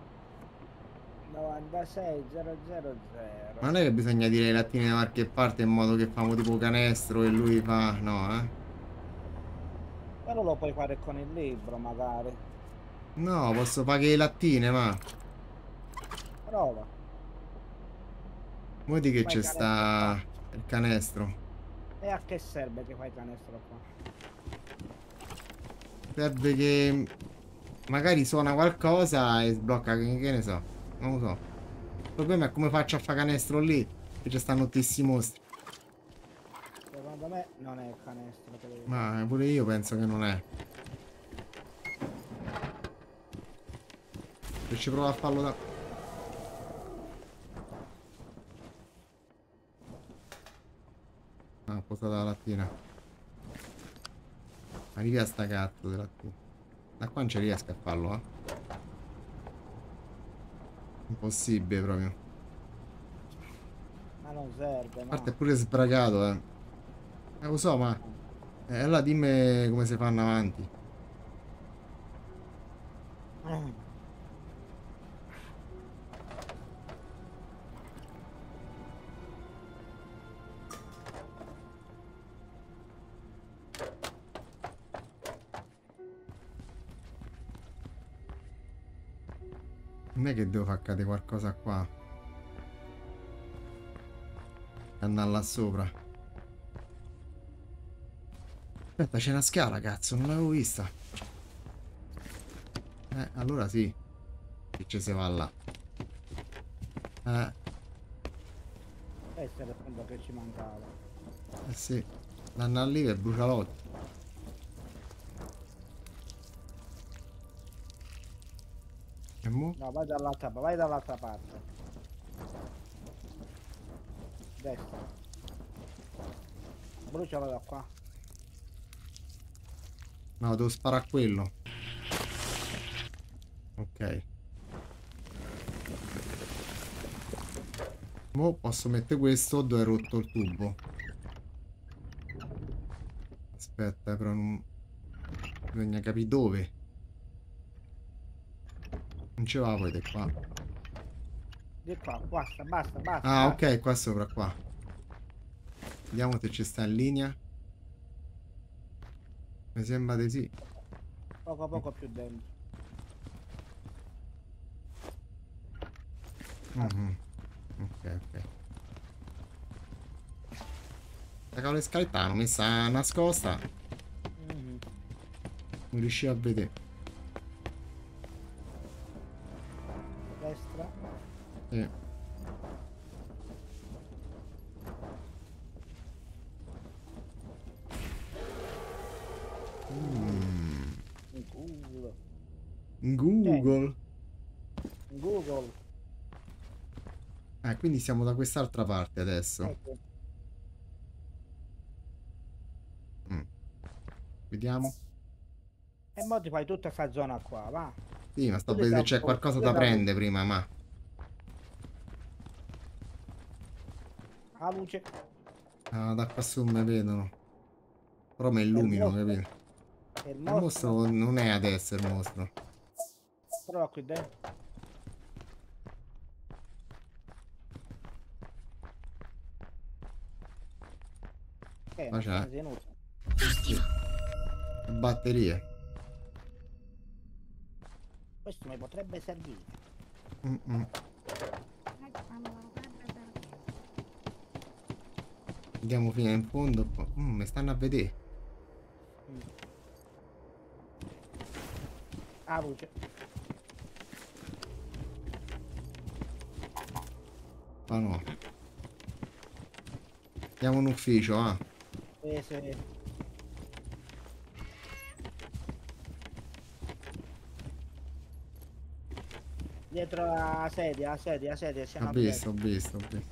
96000. Ma non è che bisogna dire i lattini da qualche parte in modo che famo tipo canestro e lui fa... No, Però lo puoi fare con il libro magari. No, posso fare che le lattine, ma... Prova. Vedi che Fai c'è canestro sta... qua. il canestro. E a che serve che fai canestro qua? Serve che... magari suona qualcosa e sblocca, che ne so. Non lo so. Il problema è come faccio a fare canestro lì, che ci stanno tutti questi mostri. Secondo me non è il canestro che devi fare. Ma pure io penso che non è. Se ci provo a farlo da... Ah, posata la lattina. Arrivi a sta cazzo della lattina. Da qua non ci riesco a farlo, eh. Impossibile proprio. Ma non serve, A no. parte è pure sbragato, eh. Lo so, ma... allora dimmi come si fanno avanti. Non è che devo far cadere qualcosa qua. Andare là sopra. Aspetta, c'è una scala, cazzo, non l'avevo vista. Allora sì. Che ci si va là. Questo era il punto che ci mancava. Sì. L'anno lì è brucialotti. E mo? No, vai dall'altra parte. Destra. Brucialo da qua. No, devo sparare a quello. Ok. Mo posso mettere questo dove è rotto il tubo. Aspetta, però non... bisogna capire dove. Non ce va poi di qua. Di qua, basta, basta, basta. Ah, basta. ok, qua sopra, qua. Vediamo se ci sta in linea. Mi sembra di sì. Poco a poco più dentro. Mhm. Ok, ok. La cavolo scaletta l'hanno messa nascosta. Mhm. Non riuscivo a vedere. Destra. Sì. In culo. Google. In Google. Quindi siamo da quest'altra parte adesso. Ecco. Vediamo. E mo ti fai tutta sta zona qua, va. Sì, ma sto a Tu ti vedere se c'è dai un po', qualcosa tu da dai un- prendere prima, ma... La luce. Ah, da qua su mi vedono. Però mi E il illumino, mostro. capito? E il Il mostro. mostro non è adesso il mostro. Prova qui dentro. Qua c'è. Non sei inutile. Ottimo. Le batterie. Questo mi potrebbe servire. Mm-mm. Andiamo fino in fondo. Mi stanno a vedere. La luce. Ma no. Andiamo in ufficio, ah. Sì. Dietro la sedia, siamo Ho a visto, ho visto, ho visto.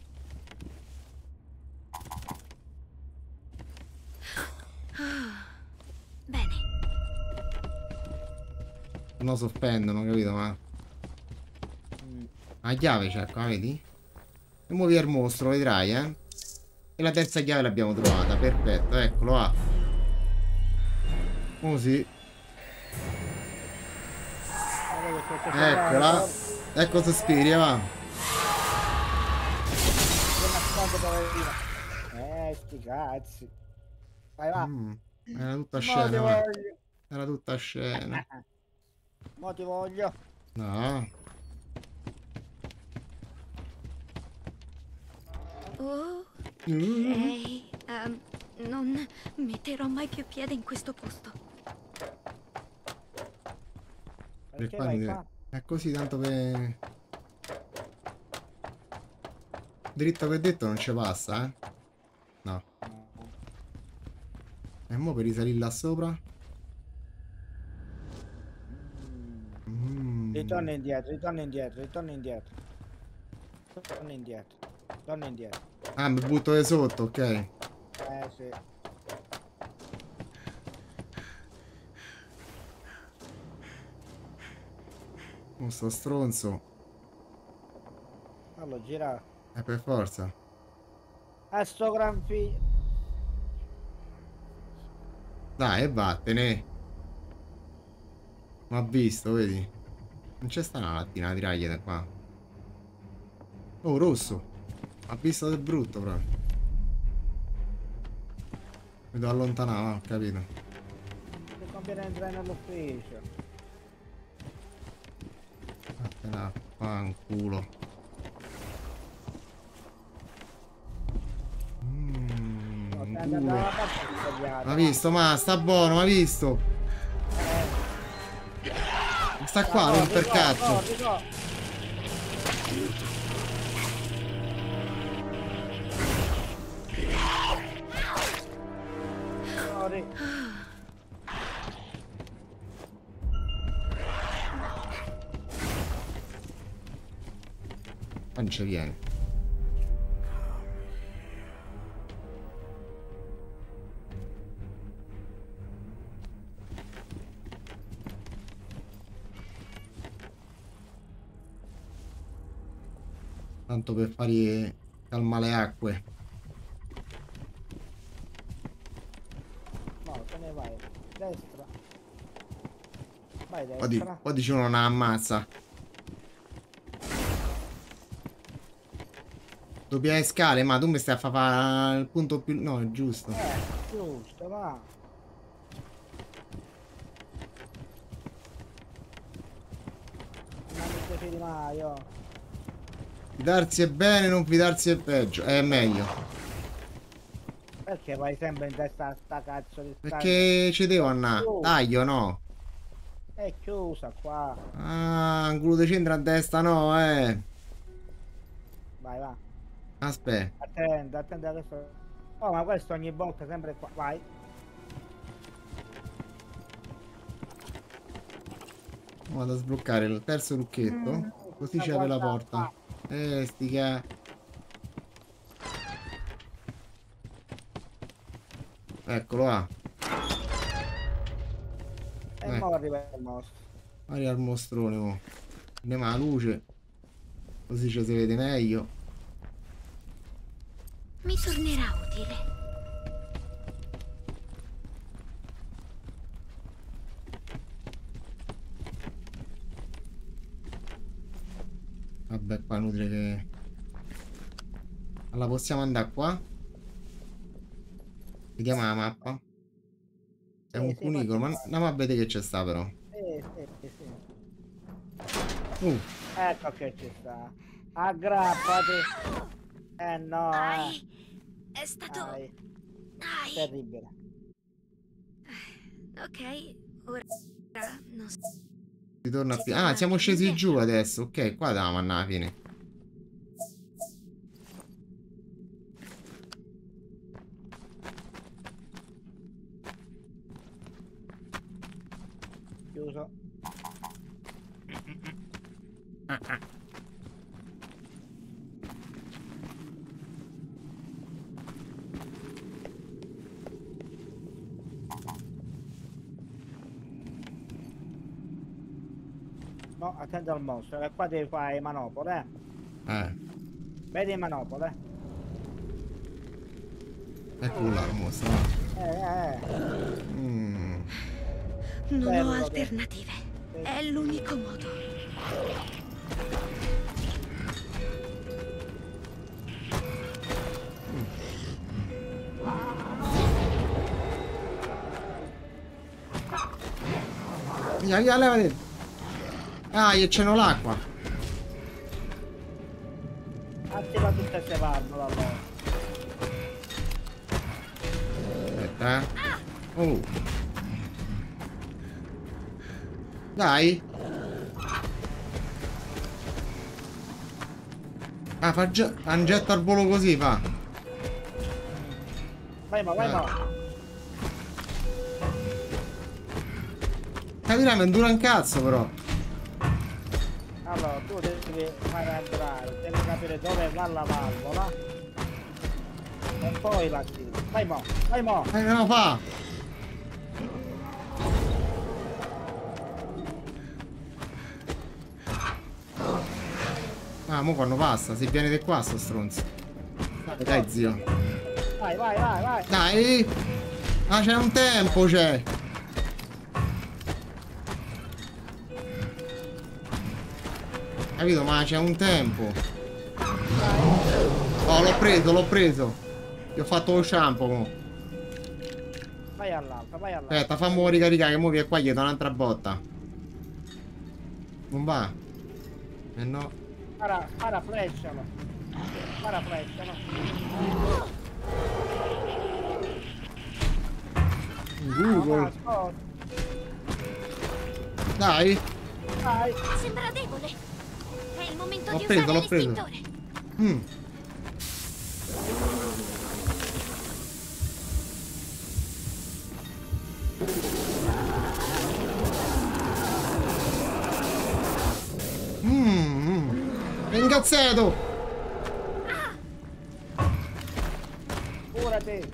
Bene. Non sospendono, capito? Ma la chiave c'è qua, vedi? E muovi il mostro, vedrai, eh? E la terza chiave l'abbiamo trovata, perfetto, eccolo, ah. Così, eccola. Ecco sospiri, va. Sti cazzi. Vai, va. Era tutta Mo ti scena, va. voglio. Era tutta scena. Mo ti voglio. No. Ok. Non metterò mai più piede in questo posto. Perché qua vai mi qua? È così, tanto per... Dritto per detto non ci passa, eh? No. E mo per risalire là sopra? Ritorna indietro, ritorna indietro, ritorna indietro. Torna indietro. Torna indietro. Ah, mi butto di sotto, ok. Oh, sto stronzo. Allora, gira. Per forza. A sto gran figlio. Dai, e vattene. Ma ha visto, vedi? Non c'è sta una lattina di raglie da qua. Oh, rosso. Ha visto del brutto proprio. Mi devo allontanare, ho capito. Ti conviene entrare nell'ufficio. Vattene a fanculo. No, stai andando Culo. dalla parte sbagliata. Ma visto, ma sta buono, ma visto. Sta qua, non per cazzo. Ma non ci viene. Tanto per fare calmare le acque. No, te ne vai. Destra. Vai Poi, destra. poi dice uno non ammazza. Doppia scale, ma tu mi stai a fare il punto più... No, è giusto. Giusto, va. Non mi piace mai, oh. Fidarsi è bene, non fidarsi è peggio. È meglio. Perché vai sempre in testa a sta cazzo di stanza? Perché ci devo andare. Oh. Taglio, no. È chiusa qua. Ah, angolo di centro a destra, no, Vai, va. Aspetta. Attenta adesso. Oh, ma questo ogni volta sempre qua. Vai. Vado a sbloccare il terzo lucchetto. Così ci apre la porta. Stica. Eccolo là. E mo arriva il mostro. Arriva il mostrone, mo. Andiamo alla luce. Così ci si vede meglio. Mi tornerà utile. Vabbè, qua è inutile che... Allora, possiamo andare qua? Vediamo la mappa. È un cunicolo, ma andiamo a vedere che c'è sta però. Sì. Uh, Ecco che ci sta. Aggrappati. No. Ai, è stato... Ai, Ai. terribile. Ok, ora non so. ritorna più. Ah, siamo scesi giù adesso. Ok, qua davamo alla fine. Chiuso. No, attento al mostro, che qua devi fare manopole. Vedi le manopole? Eccolo là, il mostro. Non Bello, ho alternative. È l'unico modo. Via, levati. Ah, io c'è l'acqua. Attiva tutte queste valvole allora. Aspetta, Oh. Dai. Ah, fa già un getto al volo così, fa. Vai ma. Capirai, mi dura un cazzo però. Allora, tu devi fare entrare, devi capire dove va la valvola. E poi la attivi. Vai mo. No, fa. Ah, mo quando passa, se viene di qua sto stronzo. Dai, zio. Vai, vai, vai, vai. Dai! Ah, c'è un tempo, c'è! Capito? Ma c'è un tempo. Oh, l'ho preso, l'ho preso. Gli ho fatto lo shampoo, mo. Vai all'altra, vai all'altra. Aspetta, fammi ricaricare, che mo che qua gli do un'altra botta. Non va? Eh no. Spara freccialo. Spara freccialo. Google. Dai. Vai. Sembra debole. È il momento L'ho di preso, usare l'ho preso. l'istinttore. È ingazzato. Curati.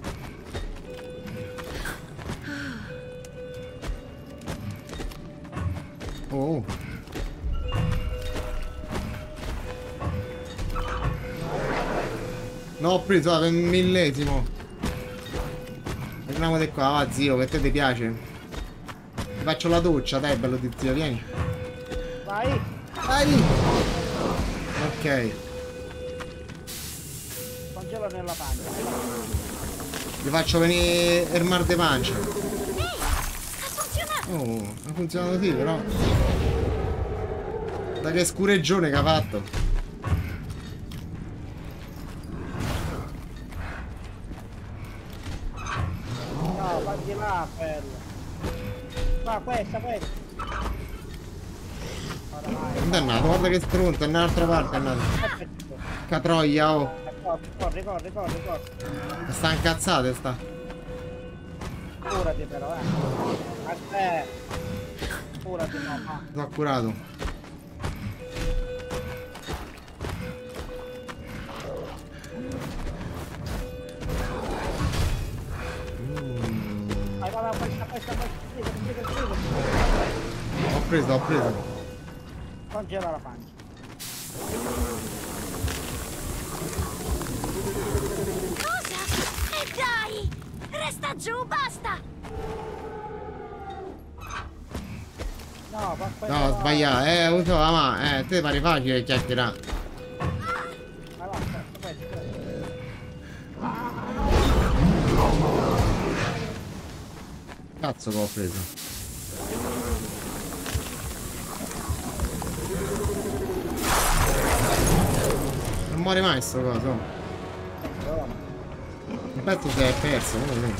Oh. No, ho preso per un millesimo. Andiamo di qua, va zio, che a te ti piace. Ti faccio la doccia, dai, bello di zio, vieni. Vai. Vai. Ok. Congelo nella pancia. Gli faccio venire il mar de pancia. Sta funzionando. Oh, ha funzionato sì, però. Da che scureggione che ha fatto. No, va di là, bello. Va, questa. Ora vai. Dannato, guarda che stronzo, è un'altra parte, è andato. Aspetta. Catroia, oh. Corri. Sta incazzata, sta. Curati però, Aspetta. Curati, no. L'ho curato. Vai, questa. Ho preso. Congela la pancia. Cosa? E dai! Resta giù, basta! No, No, ho sbagliato, uso la mano, te pare facile chiacchierare. Vai, aspetta. Cazzo che ho preso. Non muore mai sto coso. Il pezzo si è perso,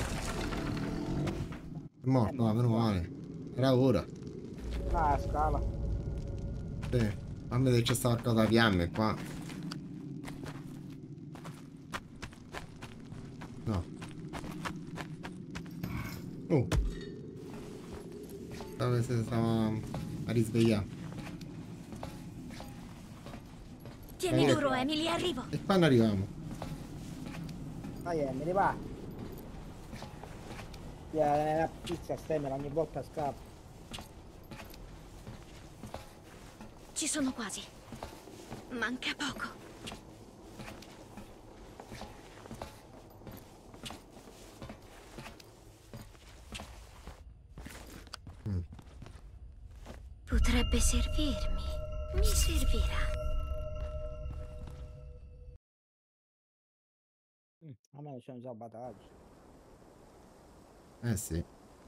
è morto, no, meno male. Era ora. Ah, scala. Sì. Fammi vedere c'è sta qualcosa da fiamme qua. No. Oh. Stavo a risvegliare. Tieni duro, Emily, arrivo. E quando arriviamo? Vai, Emily, va. La pizza stemera ogni volta scappa. Ci sono quasi. Manca poco. Potrebbe servirmi. Mi servirà. A me c'è un sabotaggio. Eh sì.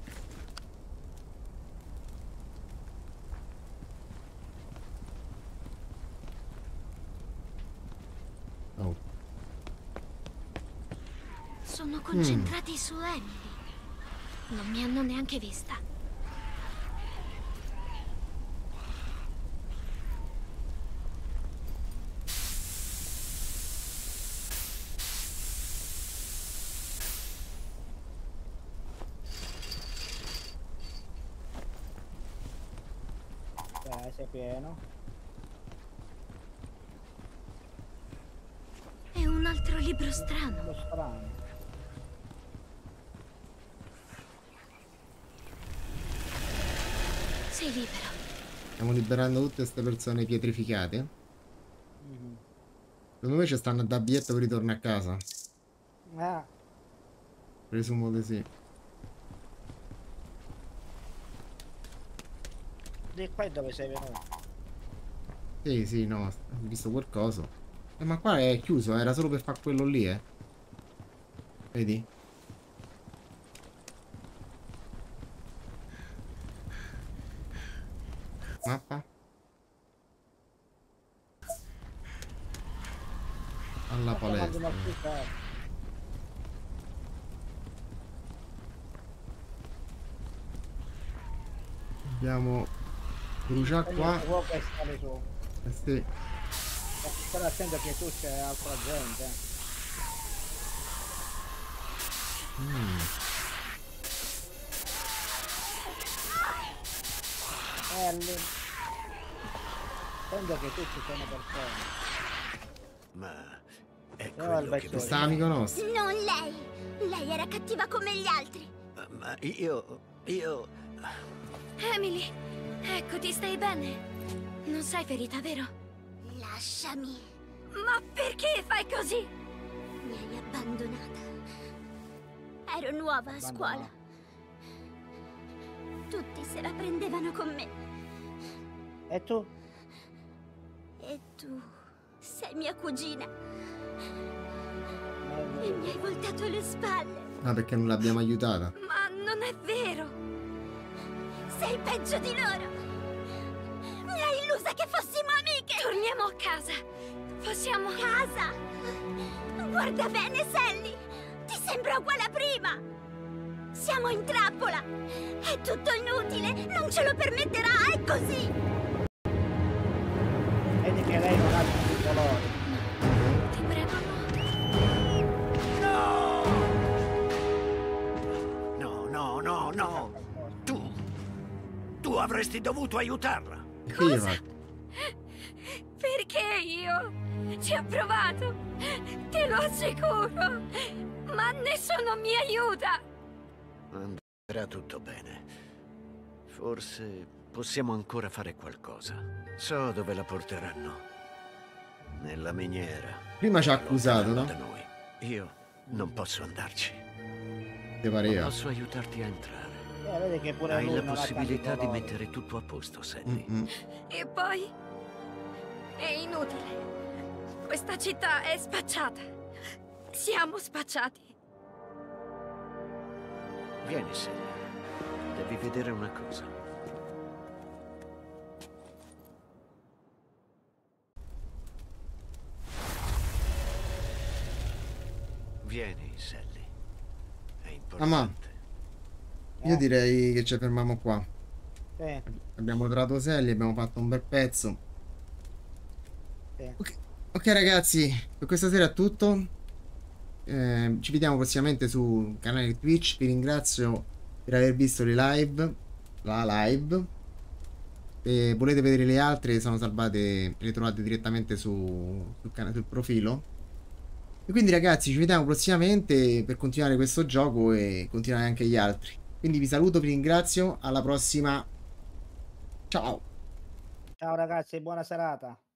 Oh. Sono concentrati su Emily. Non mi hanno neanche vista. Sei pieno. È un altro libro strano. Lo strano. Sei libero. Stiamo liberando tutte queste persone pietrificate. Secondo me ci stanno a dare biglietto per ritorno a casa. Ah, Presumo di sì. di qua è dove sei venuto. Sì, sì, no, ho visto qualcosa. Ma qua è chiuso, era solo per fare quello lì, eh. Vedi? Mappa? Alla Stiamo andando palestra. al più. Dobbiamo bruciare Quindi qua. il fuoco è stare su. Sì. Stare attento che tu c'è altra gente. Lì. Attento che tu ci sono persone. Ma è Io al quello che vecchio- Questa voglio. amico nostro. Non lei! Lei era cattiva come gli altri! Ma io... Emily, ecco, ti stai bene? Non sei ferita, vero? Lasciami! Ma perché fai così? Mi hai abbandonata. Ero nuova a scuola. Tutti se la prendevano con me. E tu? E tu sei mia cugina. E mi hai voltato le spalle. Ah, perché non l'abbiamo aiutata. Ma non è vero! Sei peggio di loro. Mi hai illusa che fossimo amiche. Torniamo a casa! Possiamo... Casa. Guarda bene, Sally. Ti sembra uguale a prima. Siamo in trappola. È tutto inutile. Non ce lo permetterà. È così. Vedi che lei non ha tutti i colori. Ti prego, no! No. Tu avresti dovuto aiutarla. Che io faccio? Perché io? Ci ho provato! Te lo assicuro! Ma nessuno mi aiuta! Andrà tutto bene. Forse possiamo ancora fare qualcosa. So dove la porteranno. Nella miniera. Prima ci ha accusato, Lontano no? da noi. Io non posso andarci. Te Ma pareva. posso aiutarti a entrare. Vedi che pure Hai lui la non ha tanti possibilità di colori. mettere tutto a posto, Sally. E poi... è inutile. Questa città è spacciata. Siamo spacciati. Vieni, Sally. Devi vedere una cosa. Vieni, Sally. È importante. Io direi che ci fermiamo qua. Sì, Abbiamo trovato Sally, abbiamo fatto un bel pezzo. sì. Ok ragazzi, per questa sera è tutto. Ci vediamo prossimamente sul canale Twitch. Vi ringrazio per aver visto le live. La live. Se volete vedere le altre, sono salvate, le trovate direttamente sul profilo. E quindi ragazzi, ci vediamo prossimamente per continuare questo gioco e continuare anche gli altri. Quindi vi saluto, vi ringrazio, alla prossima. Ciao. Ciao ragazzi, buona serata.